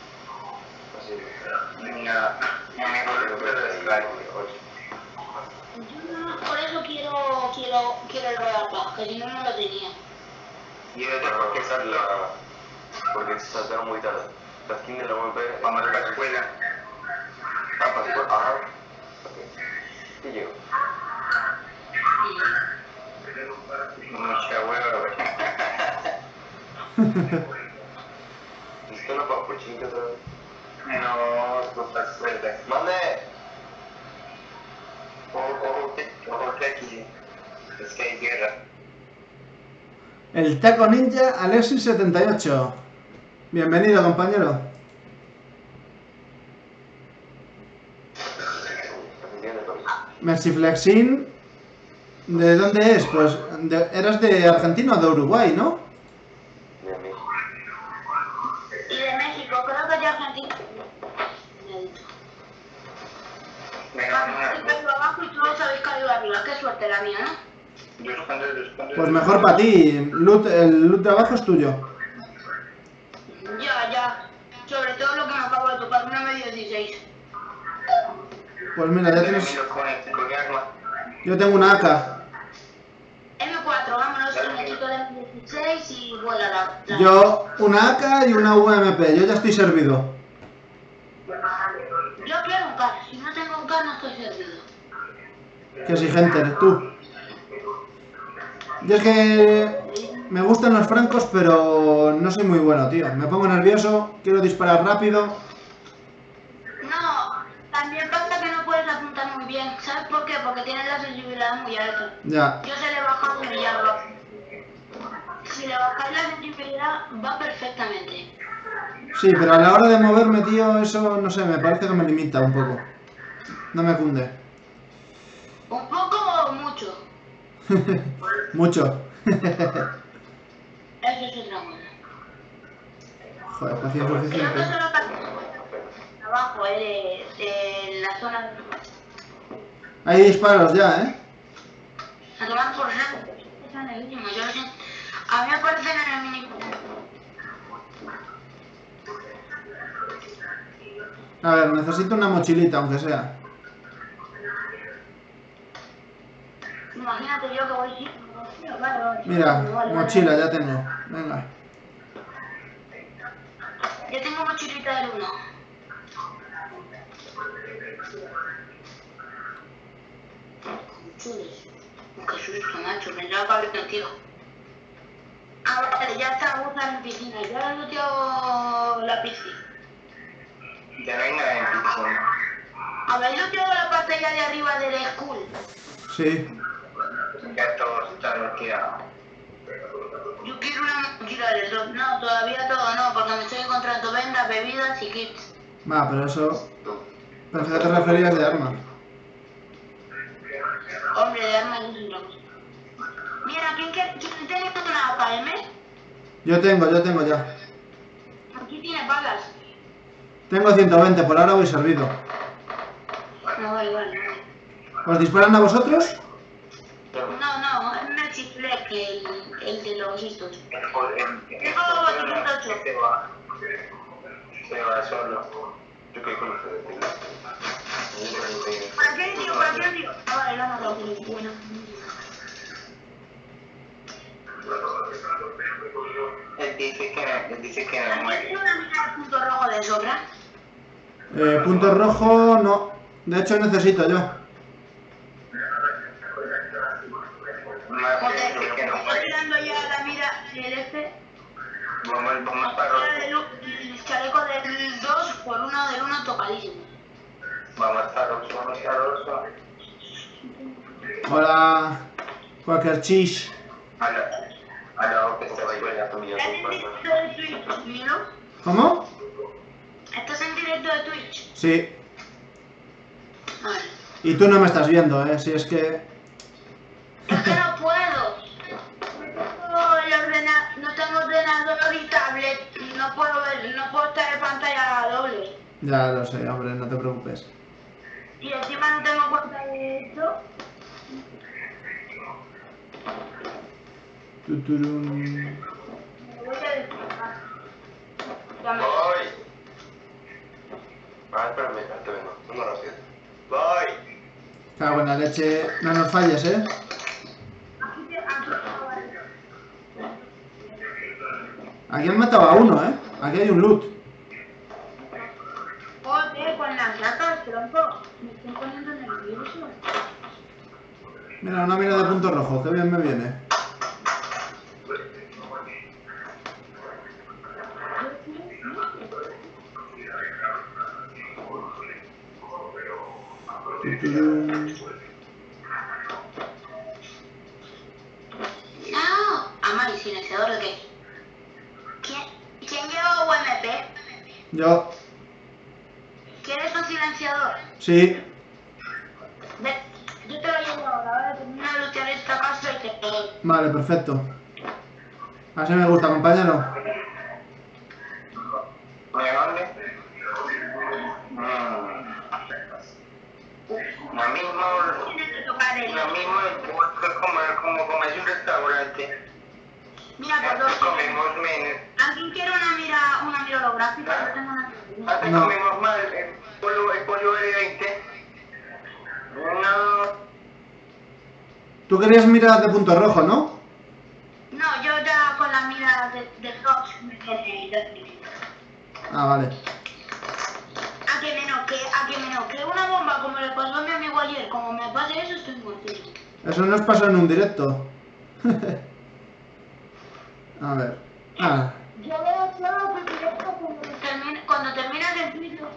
Yo por eso quiero el Royal Pass, que si no, no lo tenía. Y de tengo que hacerlo porque se saltaron muy tarde. La skin de la UMP vamos a la escuela. Para la escuela. Ah, ok. ¿Qué llego? Mucha hueva, ¿Listo la papuchita otra vez? No, tú estás suerte. ¡Mande! Ojo que aquí es que hay guerra. El Taco Ninja Alexis78. Bienvenido, compañero. Merciflexin. ¿De dónde es? Pues eras de Argentina o de Uruguay, ¿no? De mí. Y de México, creo que de Argentina. He caído abajo y todos habéis caído arriba. Qué suerte la mía, ¿no? Yo escondo. Pues mejor para ti. El loot de abajo es tuyo. Ya. Sobre todo lo que me acabo de tocar, una medio 16. Pues mira, ya tienes... Yo tengo una AK. M4, vámonos, me quito de 16 y vuela la... Yo una AK y una UMP. Yo ya estoy servido. Yo quiero un car. Si no tengo un car, no estoy servido. Qué exigente eres tú. Yo es que me gustan los francos, pero no soy muy bueno, tío. Me pongo nervioso, quiero disparar rápido. No, también pasa que no puedes apuntar muy bien. ¿Sabes por qué? Porque tienes la sensibilidad muy alta. Ya. Yo se le he bajado y ya va. Si le bajáis la sensibilidad, va perfectamente. Sí, pero a la hora de moverme, tío, eso, no sé, me parece que me limita un poco. No me cunde. ¿Un poco o mucho? Mucho. Eso es otra cosa. Joder, paciencia Creo que suficiente. solo abajo, de la zona... Hay disparos ya, ¿eh? A tomar por saco. Están en el último, yo lo sé. A mí me aparecen en el mini... A ver, necesito una mochilita, aunque sea. Imagínate yo que voy... Mira, mochila, ya tengo. Venga. Yo tengo mochilita del 1. Chules. Qué susto, macho. Pensaba que hablar contigo. Ah, vale, ya está Buzar en piscina. Yo ahora no tengo la piscina. Ya no hay nada en piscina. ¿Habéis looteado la pantalla de arriba del school? Sí. Ya todo está bloqueado. Yo quiero una mochila del 2. No, todavía todo no, porque me estoy encontrando vendas, bebidas y kits. Va, pero eso... Pensé que te referías de arma. Hombre, de armas no es otra cosa. Mira, ¿quién tiene una AKM? Yo tengo ya. Aquí tiene balas. Tengo 120, por ahora voy servido. No, vale. ¿Os disparan a vosotros? No, el de los estos. Tengo 808. Se va solo. Yo quedé con los de ¿Para qué digo? Ah, vale, lo han matado. Bueno. Él dice que no muere. ¿Tienes una mina de punto rojo de sobra? Punto rojo, no. De hecho, necesito yo. Joder, estoy tirando ya la mira del F. Vamos para El chaleco del 2 por 1 del 1 tocadísimo. Vamos a estar oso. Hola, cualquier cheese. A la que se va a ir a tu vida. ¿Estás en directo de Twitch, Milo? ¿Cómo? ¿Estás en directo de Twitch? Sí. Vale. Y tú no me estás viendo, si es que... Es que no puedo. No tengo ordenador y tablet. No puedo estar en pantalla doble. Ya lo sé, hombre, no te preocupes. Y encima no tengo cuenta de esto. Tuturún. Me voy a descargar. Voy. Espérame, te vengo. No me rápido. Voy. Cago en la leche. No nos falles, Aquí han matado a uno, Aquí hay un loot. Joder, con las latas, tronco. Me estoy poniendo nervioso. Mira, una mira de punto rojo, que bien me viene. No, ama, ¿y silenciador de qué? ¿Quién lleva UMP? Yo. ¿Quieres un silenciador? Sí. Yo te lo llevo ahora, ¿vale? Termino de luchar esta casa y te doy. Vale, perfecto. Así me gusta, compañero. ¿De dónde? Lo mismo, Tienes que tocar el... es como comerse un restaurante. Mira, por dos. Comemos menos. ¿Alguien quiere una mira holográfica? Yo tengo una... Antes No. comimos mal el pollo de 20. No. Tú querías mirar de punto rojo, ¿no? No, yo ya con la mira de Fox me quedé definido. Ah, vale. A que me noquee una bomba como le pasó a mi amigo ayer. Como me pase eso, estoy muerto. Eso nos pasó en un directo. A ver. Ah, Yo veo claro que cuando terminas el vídeo...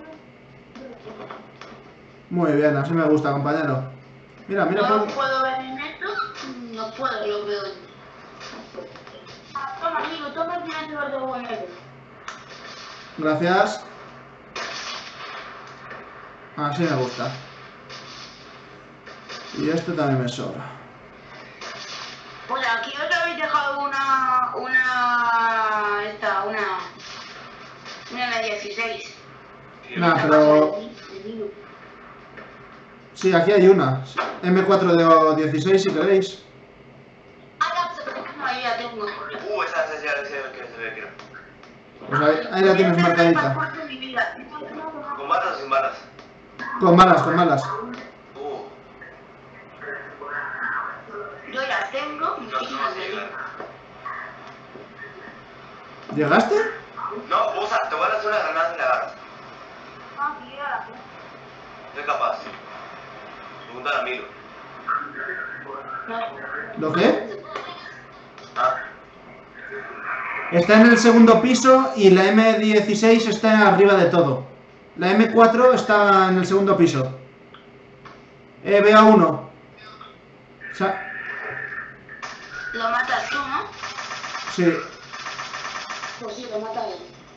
muy bien, así me gusta, compañero. Mira, mira No por... puedo ver en esto, no puedo, lo veo en... Toma, amigo, toma el silenciador de UMP. Gracias. Así me gusta. Y este también me sobra. Pues aquí os habéis dejado una M16. Nah, pero... Sí, aquí hay una. M4 de 16 si queréis. No, yo ya tengo. Esa ya que se ve, creo. Pues ahí la tienes marcadita. ¿Con balas o sin balas? Con malas, con malas. Yo las tengo. ¿Llegaste? No, usa, te voy a hacer una granada y la agarras. Ah, sí, ya las tengo. Soy capaz. Pregúntale a Milo. ¿Lo qué? Ah. Está en el segundo piso y la M16 está arriba de todo. La M4 está en el segundo piso. Veo a uno. Lo matas tú, ¿no? Sí. Pues sí, lo mata él.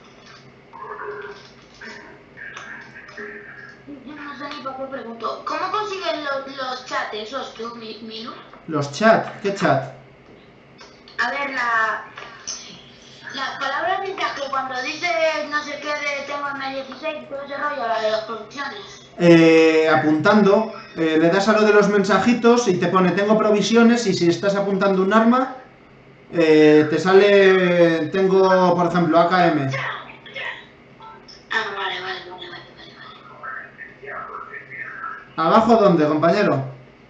Yo no sé ni para qué pregunto. ¿Cómo consiguen los chats esos tú, Milo? Los chats. ¿Qué chat? A ver, las palabras estas que cuando dices no sé qué de tengo M16 y todo ese rollo, la de las provisiones. Apuntando, le das a lo de los mensajitos y te pone tengo provisiones y si estás apuntando un arma, te sale, tengo por ejemplo AKM. Ah, vale. ¿Abajo dónde, compañero?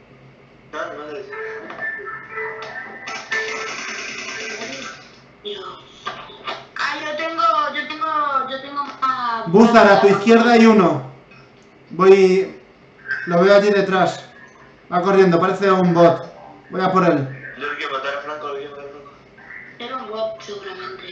Ah, yo tengo más... Búzar, a tu izquierda hay uno. Voy... Lo veo allí detrás. Va corriendo, parece un bot. Voy a por él. Yo le quiero matar a Franco, lo quiero matar a Franco. Era un bot, seguramente.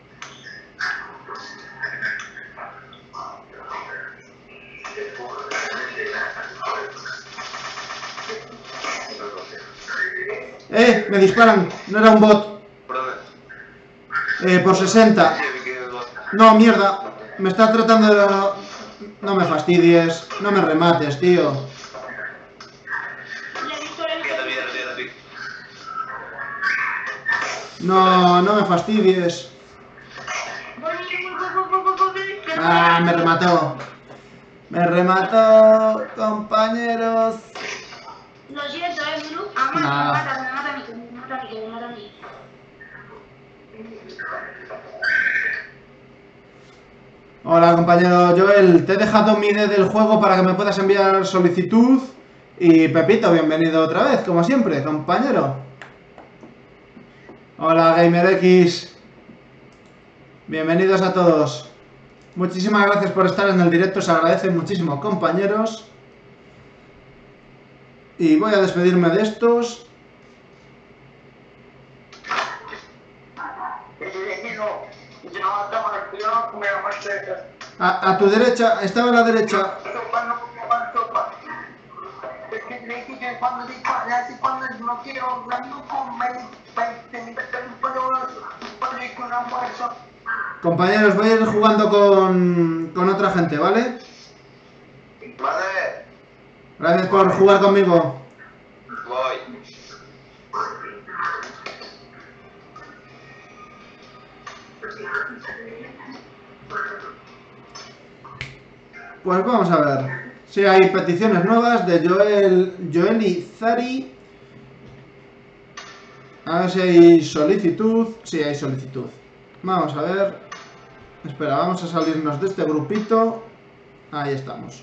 Me disparan. No era un bot. ¿Por dónde? Por 60. Sí, vi que es bot. No, mierda. Me está tratando de... No me fastidies. No me remates, tío. Le he visto, Mira, vi. No, no me fastidies. Voy. Ah, me remató. Me remató, compañeros. Lo siento, Miru. Ah, me Nada. mata a mí. Hola, compañero Joel. Te he dejado mi ID del juego para que me puedas enviar solicitud. Y Pepito, bienvenido otra vez, como siempre, compañero. Hola, GamerX. Bienvenidos a todos. Muchísimas gracias por estar en el directo, se agradece muchísimo, compañeros. Y voy a despedirme de estos. A tu derecha, estaba a la derecha. Compañeros, voy a ir jugando con otra gente, ¿vale? Vale. Gracias por jugar conmigo. Voy. Pues vamos a ver. Si hay peticiones nuevas de Joel y Zari. A ver si hay solicitud. Sí, hay solicitud. Vamos a ver. Espera, vamos a salirnos de este grupito. Ahí estamos.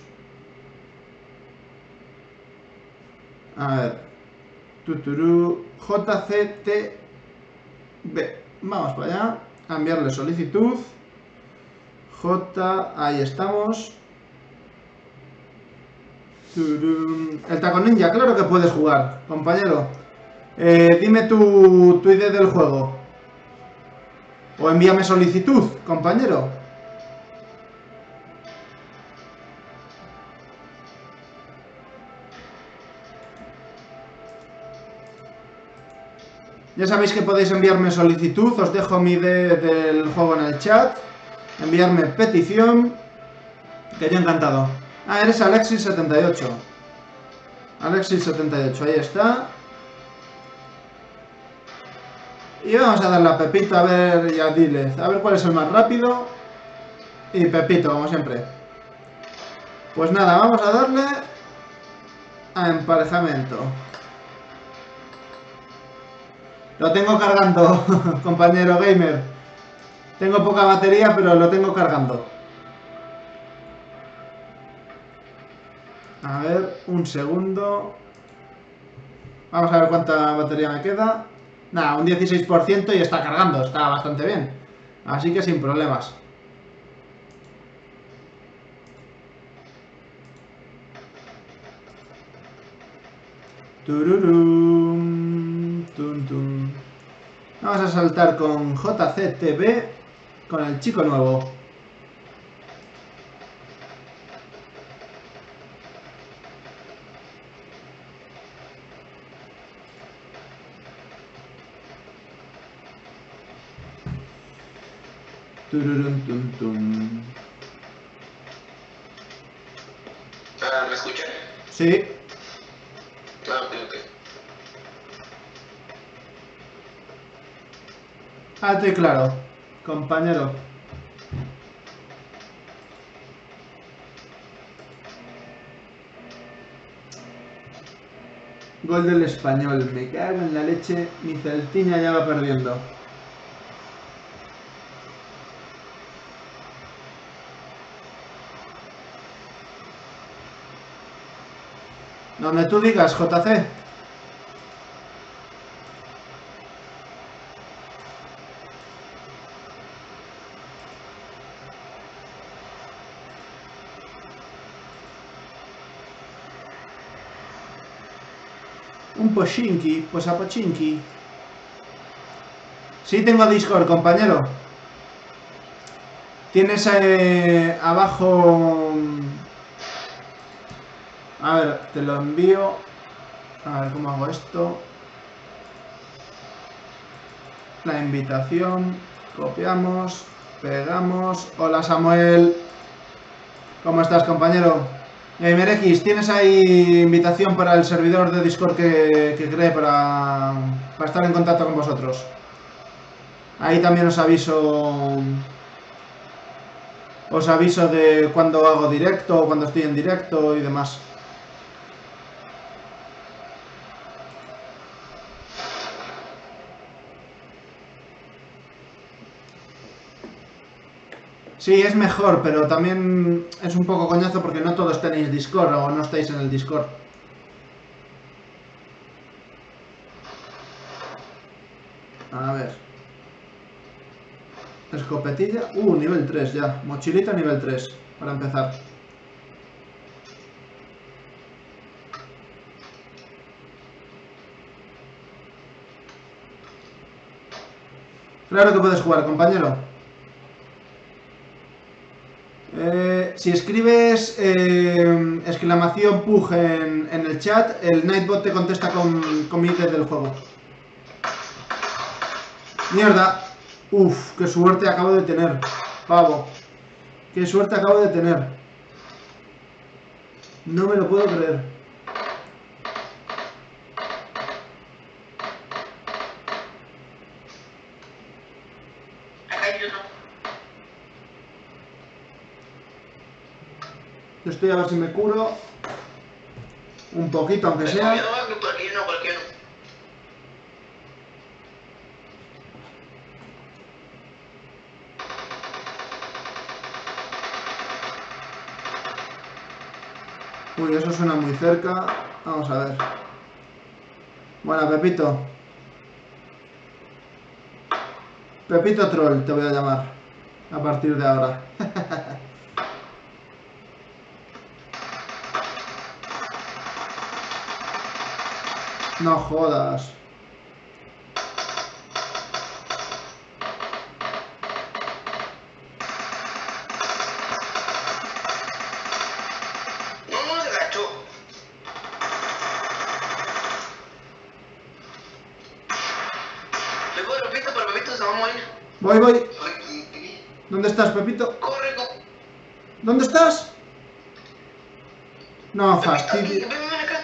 A ver. Tuturu. JCTB. Vamos para allá. A enviarle solicitud. Ahí estamos. Turum. El Taco Ninja, claro que puedes jugar, compañero. Dime tu ID del juego. O envíame solicitud, compañero. Ya sabéis que podéis enviarme solicitud. Os dejo mi ID del juego en el chat. Enviarme petición. Que yo encantado. Ah, eres Alexis78. Alexis78, ahí está. Y vamos a darle a Pepito a ver y a Dilez. A ver cuál es el más rápido. Y Pepito, como siempre. Pues nada, vamos a darle a emparejamiento. Lo tengo cargando, compañero gamer. Tengo poca batería, pero lo tengo cargando. A ver, un segundo. Vamos a ver cuánta batería me queda. Nada, un 16% y está cargando, está bastante bien. Así que sin problemas. Tururum, tum, tum. Vamos a saltar con JCTB, con el chico nuevo. Tururum, tum, tum. ¿Me escuchan? Sí. Ah, ok. Alto y claro, compañero. Gol del Español. Me cago en la leche. Mi Celtiña ya va perdiendo. Donde tú digas, JC. Un pochinki, pues a pochinki. Sí, tengo Discord, compañero. Tienes abajo... A ver, te lo envío. A ver cómo hago esto. La invitación. Copiamos. Pegamos. Hola, Samuel. ¿Cómo estás, compañero? GamerX, ¿tienes ahí invitación para el servidor de Discord que creé para estar en contacto con vosotros? Ahí también os aviso de cuando hago directo, cuando estoy en directo y demás. Sí, es mejor, pero también es un poco coñazo porque no todos tenéis Discord o no estáis en el Discord. A ver. Escopetilla. Nivel 3 ya. Mochilita nivel 3, para empezar. Claro que puedes jugar, compañero. Si escribes exclamación PUG en el chat, el Nightbot te contesta con mi ID del juego. ¡Mierda! Uf, qué suerte acabo de tener, pavo. Qué suerte acabo de tener. No me lo puedo creer. Yo estoy a ver si me curo. Un poquito, aunque sea. Por aquí no. Uy, eso suena muy cerca. Vamos a ver. Bueno, Pepito. Pepito Troll te voy a llamar. A partir de ahora. No jodas. No, se agachó. Le voy Pepito, pero Pepito se va a morir. Voy. ¿Dónde estás, Pepito? Corre, ¿Dónde estás? No, Pepito, fastidio. ven acá.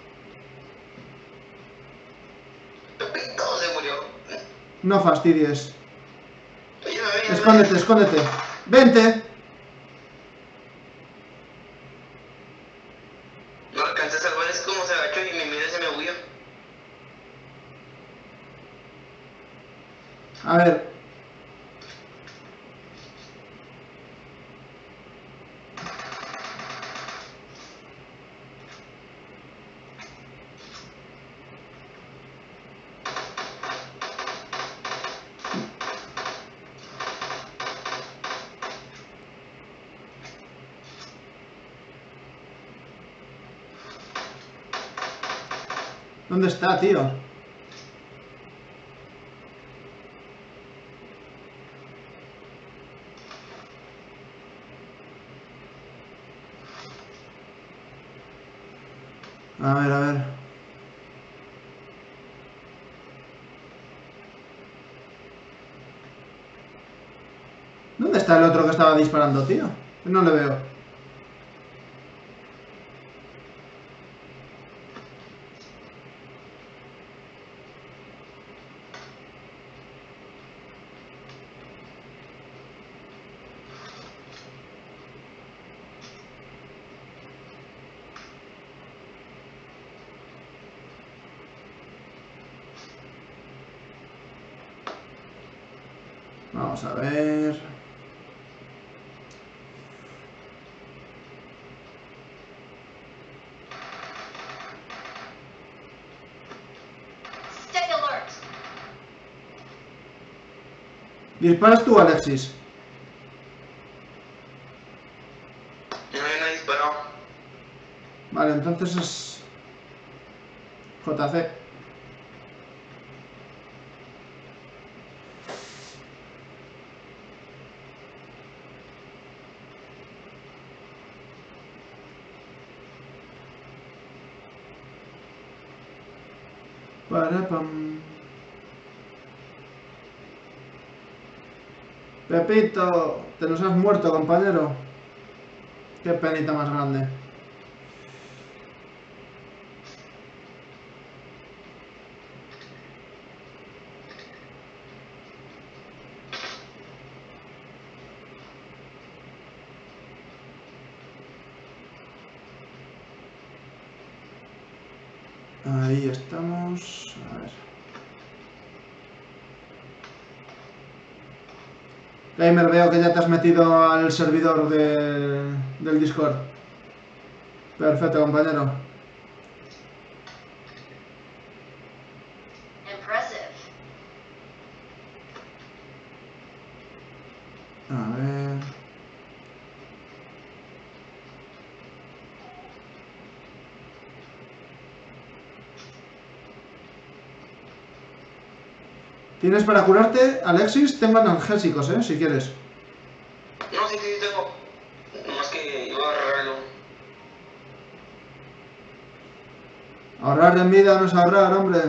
Pepito se murió. No fastidies. Ayúdame. Escóndete. ¡Vente! No alcancé a salvar, es como se agachó y mi mira se me huyó. A ver. ¿Dónde está, tío? A ver. ¿Dónde está el otro que estaba disparando, tío? No le veo. Vamos a ver. ¿Disparas tú, Alexis? No he disparado. Vale, entonces es... JC. Parapam. Pepito, te nos has muerto, compañero. Qué penita más grande. Ahí estamos. A ver. Gamer, veo que ya te has metido al servidor del Discord. Perfecto, compañero. A ver. ¿Tienes para curarte, Alexis? Tengo analgésicos, si quieres. No, sí, tengo. Nomás que iba a agarrarlo. Ahorrar en vida no es ahorrar, hombre.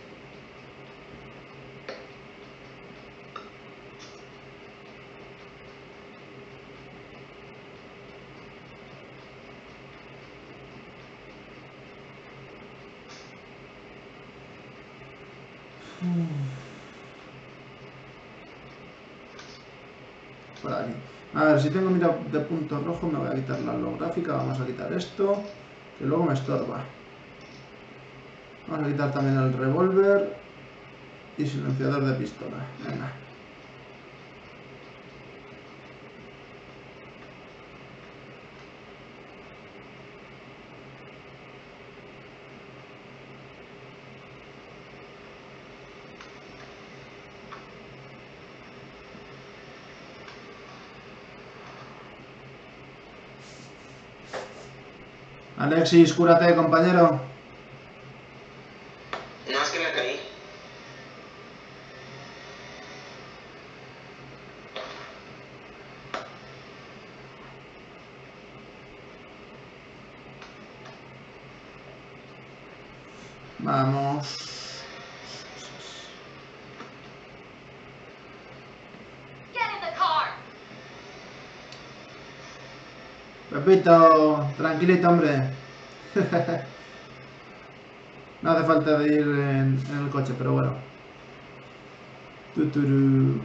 Por aquí. A ver, si tengo mira de punto rojo me voy a quitar la holográfica. Vamos a quitar esto, que luego me estorba. Vamos a quitar también el revólver y silenciador de pistola. Venga. Alexis, cúrate, compañero. No, es que me caí. Vamos. Pepito, tranquilito, hombre. No hace falta de ir en el coche, pero bueno. Tuturu.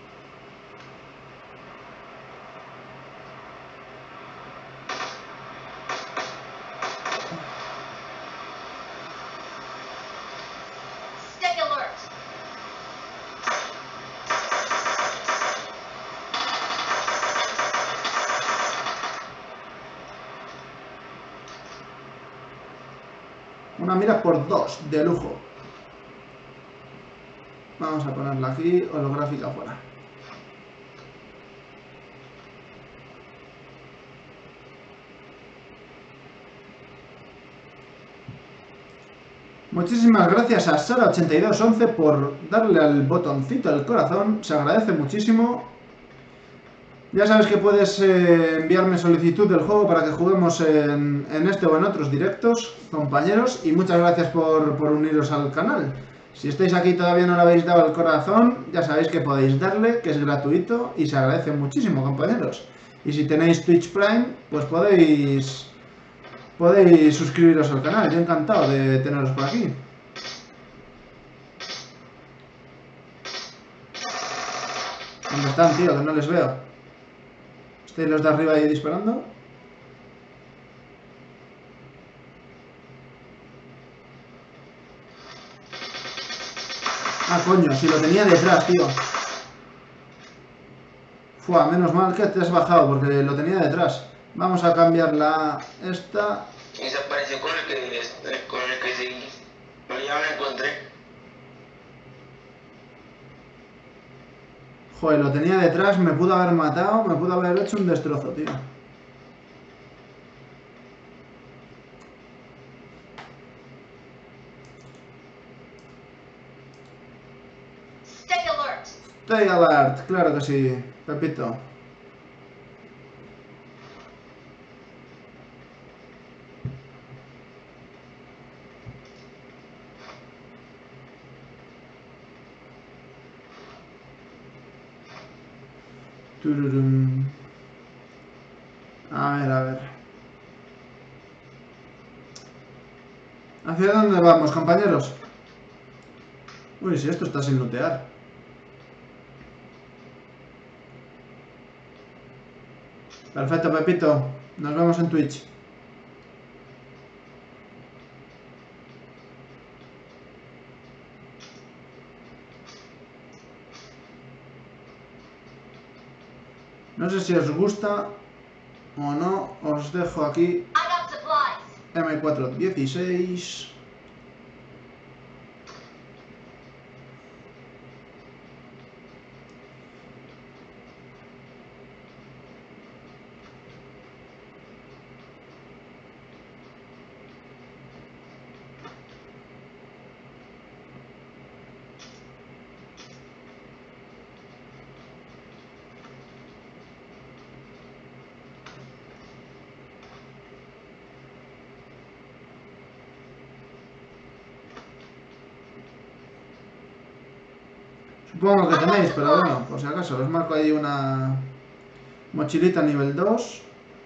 Una mira por 2, de lujo. Vamos a ponerla aquí, holográfica fuera. Muchísimas gracias a Sara8211 por darle al botoncito del corazón, se agradece muchísimo. Ya sabes que puedes enviarme solicitud del juego para que juguemos en este o en otros directos, compañeros, y muchas gracias por uniros al canal. Si estáis aquí y todavía no le habéis dado al corazón, ya sabéis que podéis darle, que es gratuito y se agradece muchísimo, compañeros. Y si tenéis Twitch Prime, pues podéis suscribiros al canal, yo encantado de teneros por aquí. ¿Dónde están, tío? Que no les veo. ¿Estáis los de arriba ahí disparando? Ah, coño, si lo tenía detrás, tío. Fua, menos mal que te has bajado porque lo tenía detrás. Vamos a cambiar esta. Y se apareció con el que seguí. Pero ya me encontré. Joder, lo tenía detrás, me pudo haber matado, me pudo haber hecho un destrozo, tío. Stay alert, claro que sí, Pepito. Tururum. A ver. ¿Hacia dónde vamos, compañeros? Uy, si esto está sin lootear. Perfecto, Pepito. Nos vemos en Twitch. No sé si os gusta o no. Os dejo aquí M416. Supongo que tenéis, pero bueno, por si acaso, os marco ahí una mochilita nivel 2.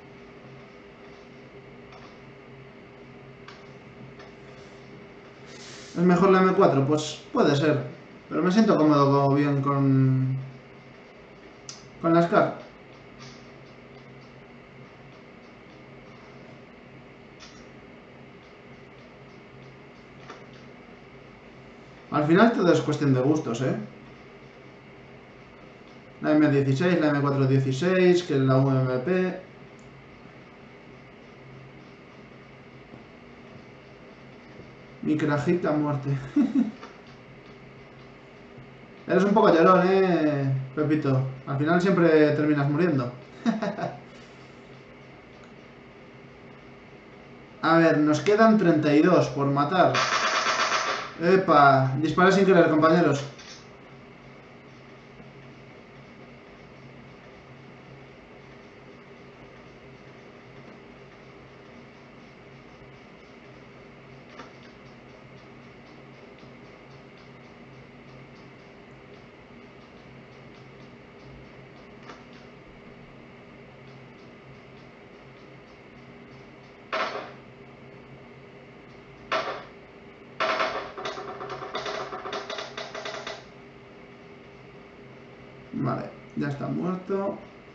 ¿Es mejor la M4? Pues puede ser, pero me siento cómodo bien con la SCAR. Al final todo es cuestión de gustos, ¿eh? La M16, la M416, que es la UMP. Micrajita a muerte. Eres un poco llorón, Pepito. Al final siempre terminas muriendo. A ver, nos quedan 32 por matar. Epa, disparé sin querer, compañeros. Vale, ya está muerto.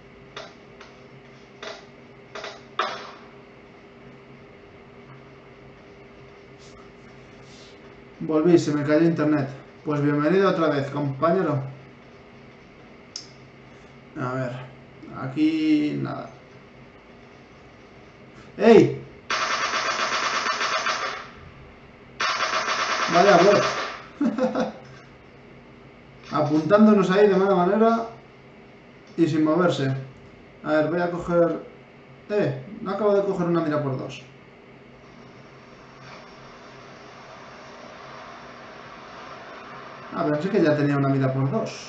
Volví, se me cayó internet. Pues bienvenido otra vez, compañero. A ver, aquí nada. ¡Ey! Vaya bot. Apuntándonos ahí de mala manera y sin moverse. A ver, voy a coger... no acabo de coger una mira por 2. A ver, sí que ya tenía una mira por 2.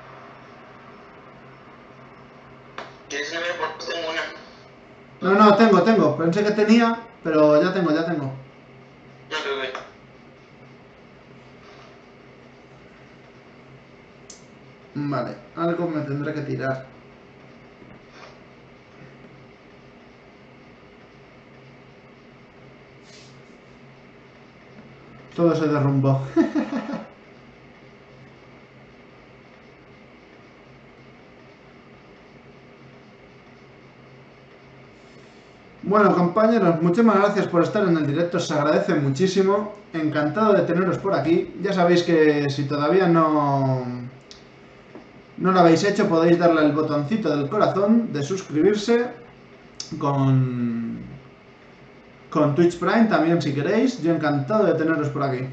¿Quieres una mira por 2? Tengo una. No, tengo. Pensé que tenía, pero ya tengo. No, bebé. Vale, algo me tendré que tirar. Todo se derrumbó. Bueno, compañeros, muchísimas gracias por estar en el directo, se agradece muchísimo. Encantado de teneros por aquí. Ya sabéis que si todavía no no lo habéis hecho, podéis darle al botoncito del corazón de suscribirse con Twitch Prime también si queréis. Yo encantado de teneros por aquí.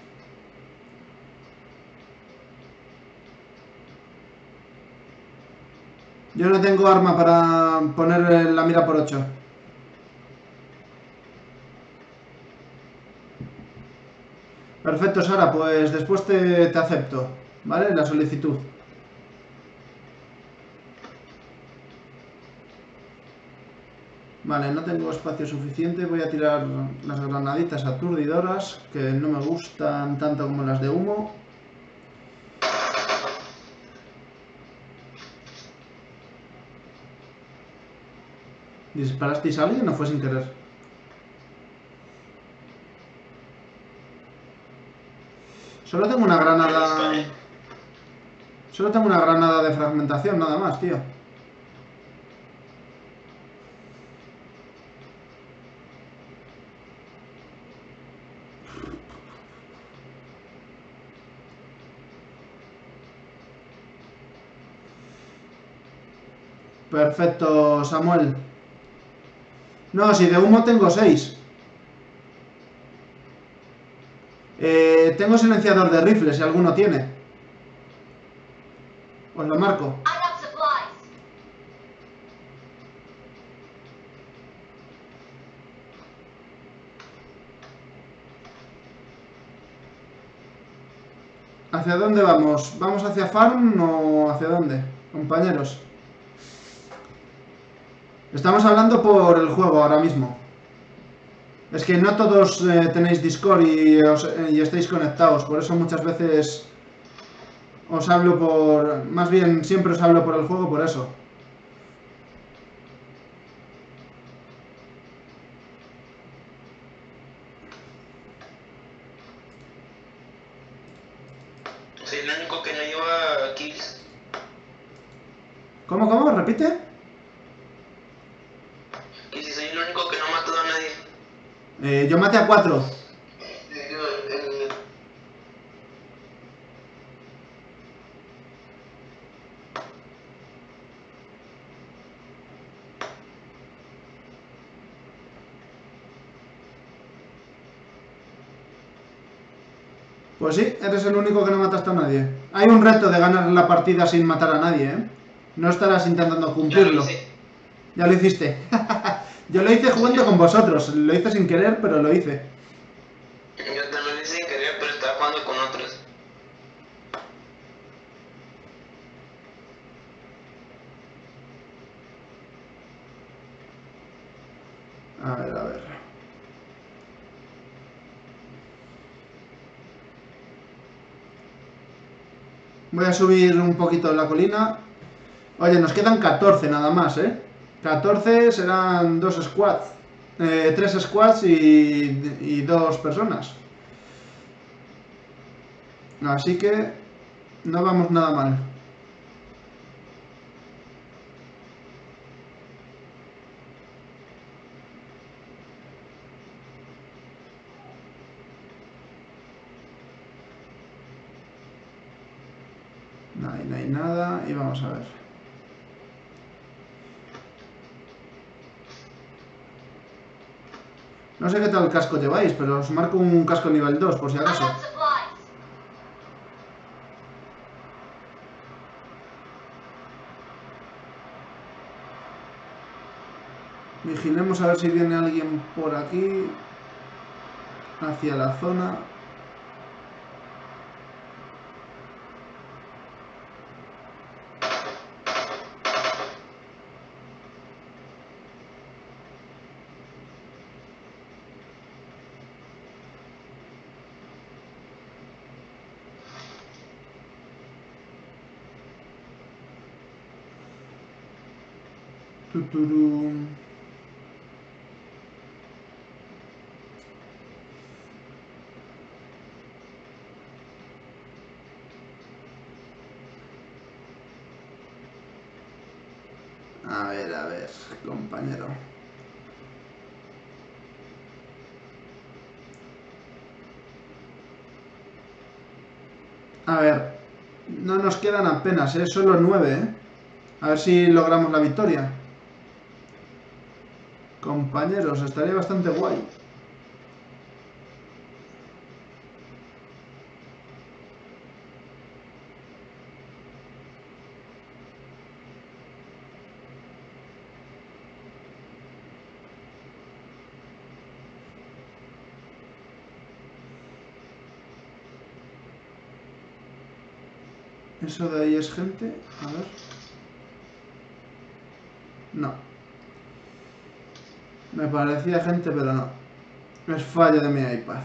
Yo no tengo arma para poner la mira por 8. Perfecto, Sara, pues después te acepto, ¿vale? La solicitud. Vale, no tengo espacio suficiente, voy a tirar las granaditas aturdidoras, que no me gustan tanto como las de humo. ¿Disparasteis a alguien o fue sin querer? Solo tengo una granada... Solo tengo una granada de fragmentación, nada más, tío. Perfecto, Samuel. No, si de humo tengo 6. Tengo silenciador de rifle, si alguno tiene. Os lo marco. ¿Hacia dónde vamos? ¿Vamos hacia Farm o hacia dónde, compañeros? Estamos hablando por el juego ahora mismo. Es que no todos tenéis Discord y estáis conectados, por eso muchas veces os hablo por... Más bien, siempre os hablo por el juego, por eso. Soy el único que no lleva kills. ¿Cómo? ¿Repite? Y si soy el único que no ha matado a nadie. Yo maté a 4. Pues sí, eres el único que no mataste a nadie. Hay un reto de ganar la partida sin matar a nadie, ¿eh? No estarás intentando cumplirlo. Ya lo hiciste. Yo lo hice jugando con vosotros. Lo hice sin querer, pero lo hice. Yo también lo hice sin querer, pero estaba jugando con otros. A ver. Voy a subir un poquito la colina. Oye, nos quedan 14 nada más, ¿eh? 14 serán 2 squads. 3 squads y 2 personas. Así que no vamos nada mal. No hay nada y vamos a ver. No sé qué tal casco lleváis, pero os marco un casco nivel 2 por si acaso. Vigilemos a ver si viene alguien por aquí. Hacia la zona. Tuturu. A ver, compañero. A ver, no nos quedan apenas, solo 9, A ver si logramos la victoria. Compañeros, estaría bastante guay. ¿Eso de ahí es gente? A ver. No. Me parecía gente, pero no. Es fallo de mi iPad.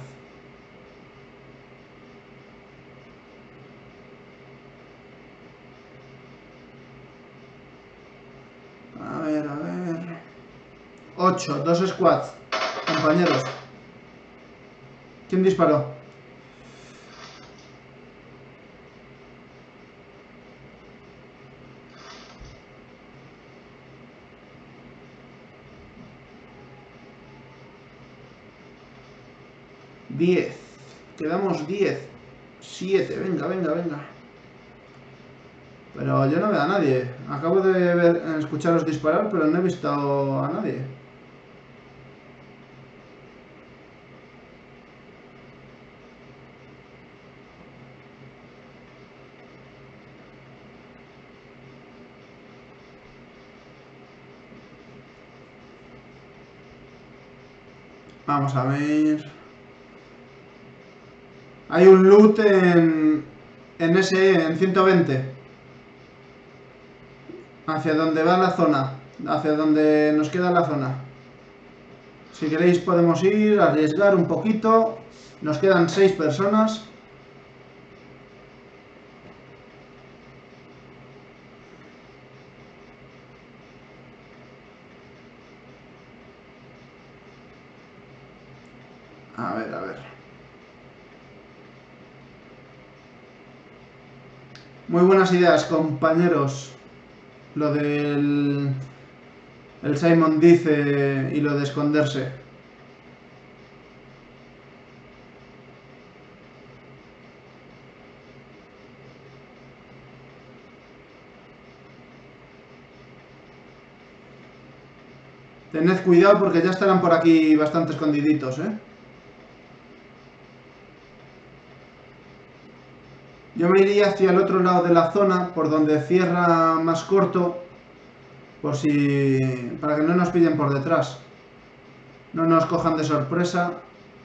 A ver, a ver. 8, 2 squads. Compañeros. ¿Quién disparó? Diez. Quedamos 10. 7. Venga, venga, venga. Pero yo no veo a nadie. Acabo de escucharos disparar, pero no he visto a nadie. Vamos a ver. Hay un loot en SE, en 120. Hacia donde va la zona. Hacia donde nos queda la zona. Si queréis podemos ir, arriesgar un poquito. Nos quedan 6 personas. A ver, a ver. Muy buenas ideas, compañeros. Lo del... El Simon dice y lo de esconderse. Tened cuidado porque ya estarán por aquí bastante escondiditos, Yo me iría hacia el otro lado de la zona, por donde cierra más corto, por si... para que no nos pillen por detrás. No nos cojan de sorpresa.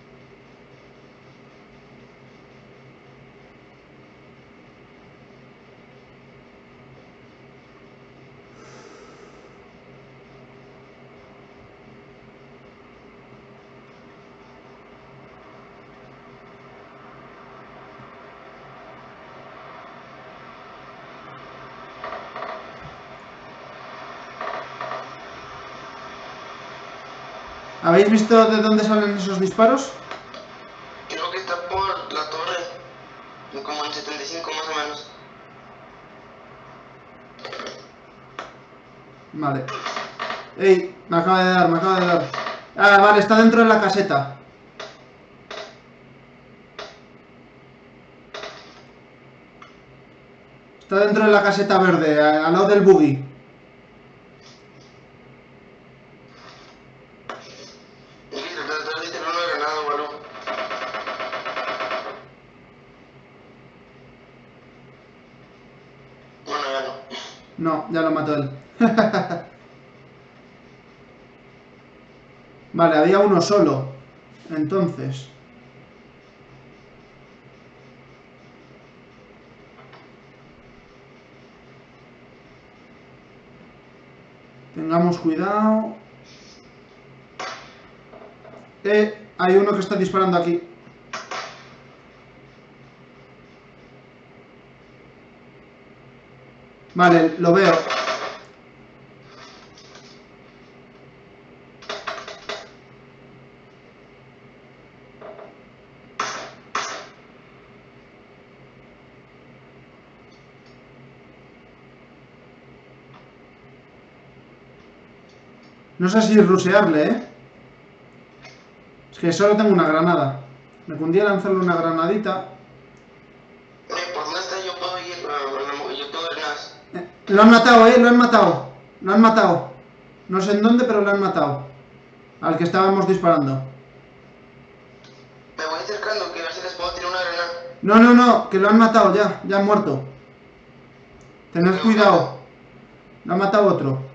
¿Habéis visto de dónde salen esos disparos? Creo que está por la torre, como en 75 más o menos. Vale. ¡Ey! Me acaba de dar, me acaba de dar. Ah, vale, está dentro de la caseta. Está dentro de la caseta verde, al lado del buggy. No, ya lo mató él. Vale, había uno solo. Entonces... tengamos cuidado. Hay uno que está disparando aquí. Vale, lo veo. No sé si rushearle, Es que solo tengo una granada. Me cundía lanzarle una granadita. ¿Por dónde está? Yo puedo ir. Lo han matado, lo han matado. Lo han matado. No sé en dónde, pero lo han matado. Al que estábamos disparando. Me voy acercando, que a ver si les puedo tirar una granada. No, no, no, que lo han matado ya. Ya han muerto. Tened cuidado. Lo ha matado otro.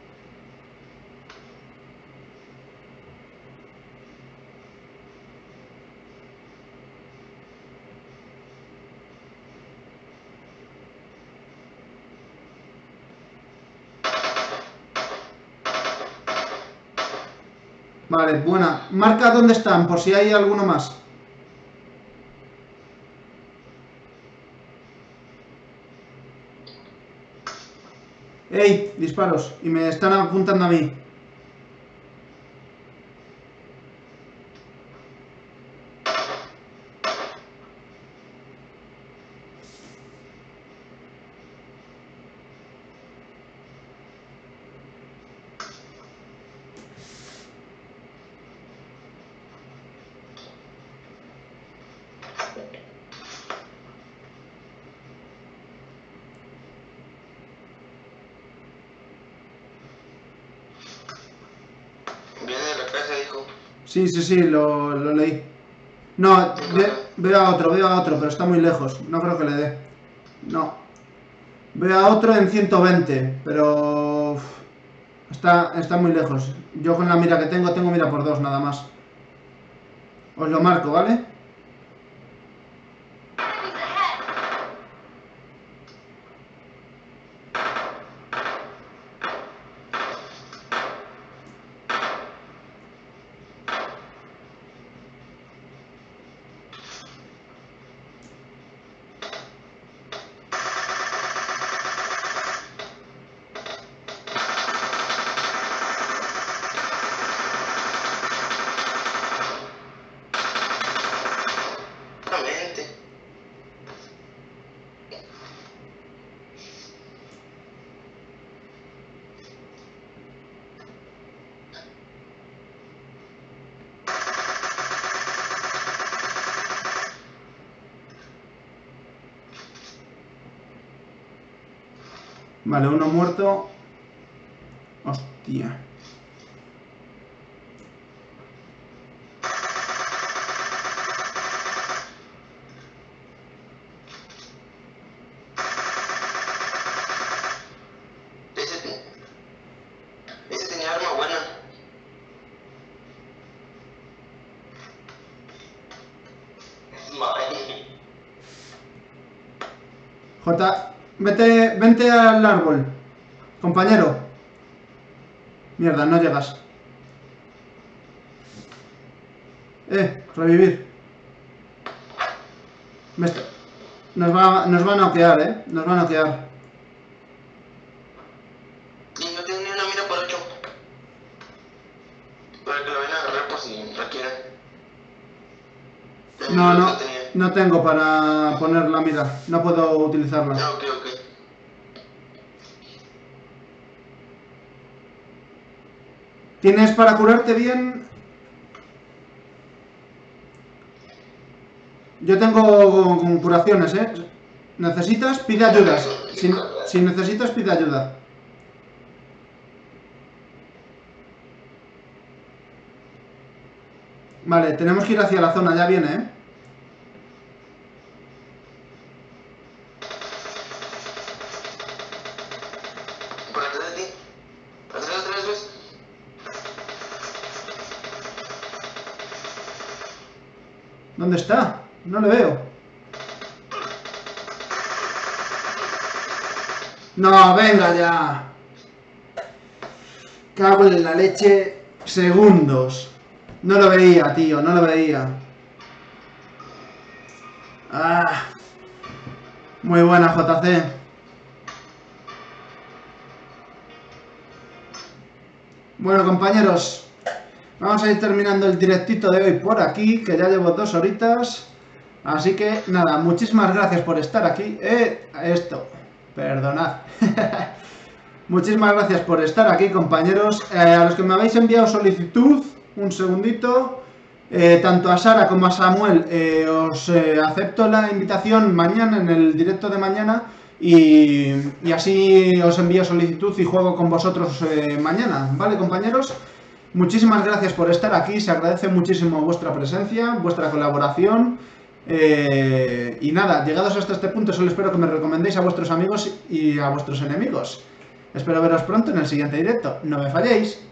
Vale, buena. Marca dónde están, por si hay alguno más. ¡Ey! Disparos. Y me están apuntando a mí. Viene de la casa, dijo. Sí, sí, sí, lo leí. No, veo a otro, pero está muy lejos. No creo que le dé. No. Veo a otro en 120, pero... Está muy lejos. Yo con la mira que tengo mira por 2 nada más. Os lo marco, ¿vale? Exactamente. Vale, uno muerto. Hostia. Ese tenía arma buena. J, vente al árbol, compañero. Mierda, no llegas. Revivir. Nos va a noquear, Nos va a noquear. Y yo tenía una mira por 8. Para que lo vayan a agarrar por si requieren. No tengo para poner la mira. No puedo utilizarla. Ah, ok. ¿Tienes para curarte bien? Yo tengo con curaciones, ¿Necesitas? Pide ayuda. Si necesitas, pide ayuda. Vale, tenemos que ir hacia la zona, ya viene, Por atrás de ti. Atrás, ¿ves? ¿Dónde está? No le veo. No, venga ya. Cago en la leche. Segundos. No lo veía, tío, no lo veía. Ah. Muy buena, JC. Bueno, compañeros, vamos a ir terminando el directito de hoy por aquí, que ya llevo 2 horitas. Así que, nada, muchísimas gracias por estar aquí. Perdonad. Muchísimas gracias por estar aquí, compañeros. A los que me habéis enviado solicitud, un segundito. Tanto a Sara como a Samuel, os acepto la invitación mañana, en el directo de mañana. y así os envío solicitud y juego con vosotros mañana, ¿vale, compañeros? Muchísimas gracias por estar aquí, se agradece muchísimo vuestra presencia, vuestra colaboración. Y nada, llegados hasta este punto, solo espero que me recomendéis a vuestros amigos y a vuestros enemigos. Espero veros pronto en el siguiente directo. No me falléis.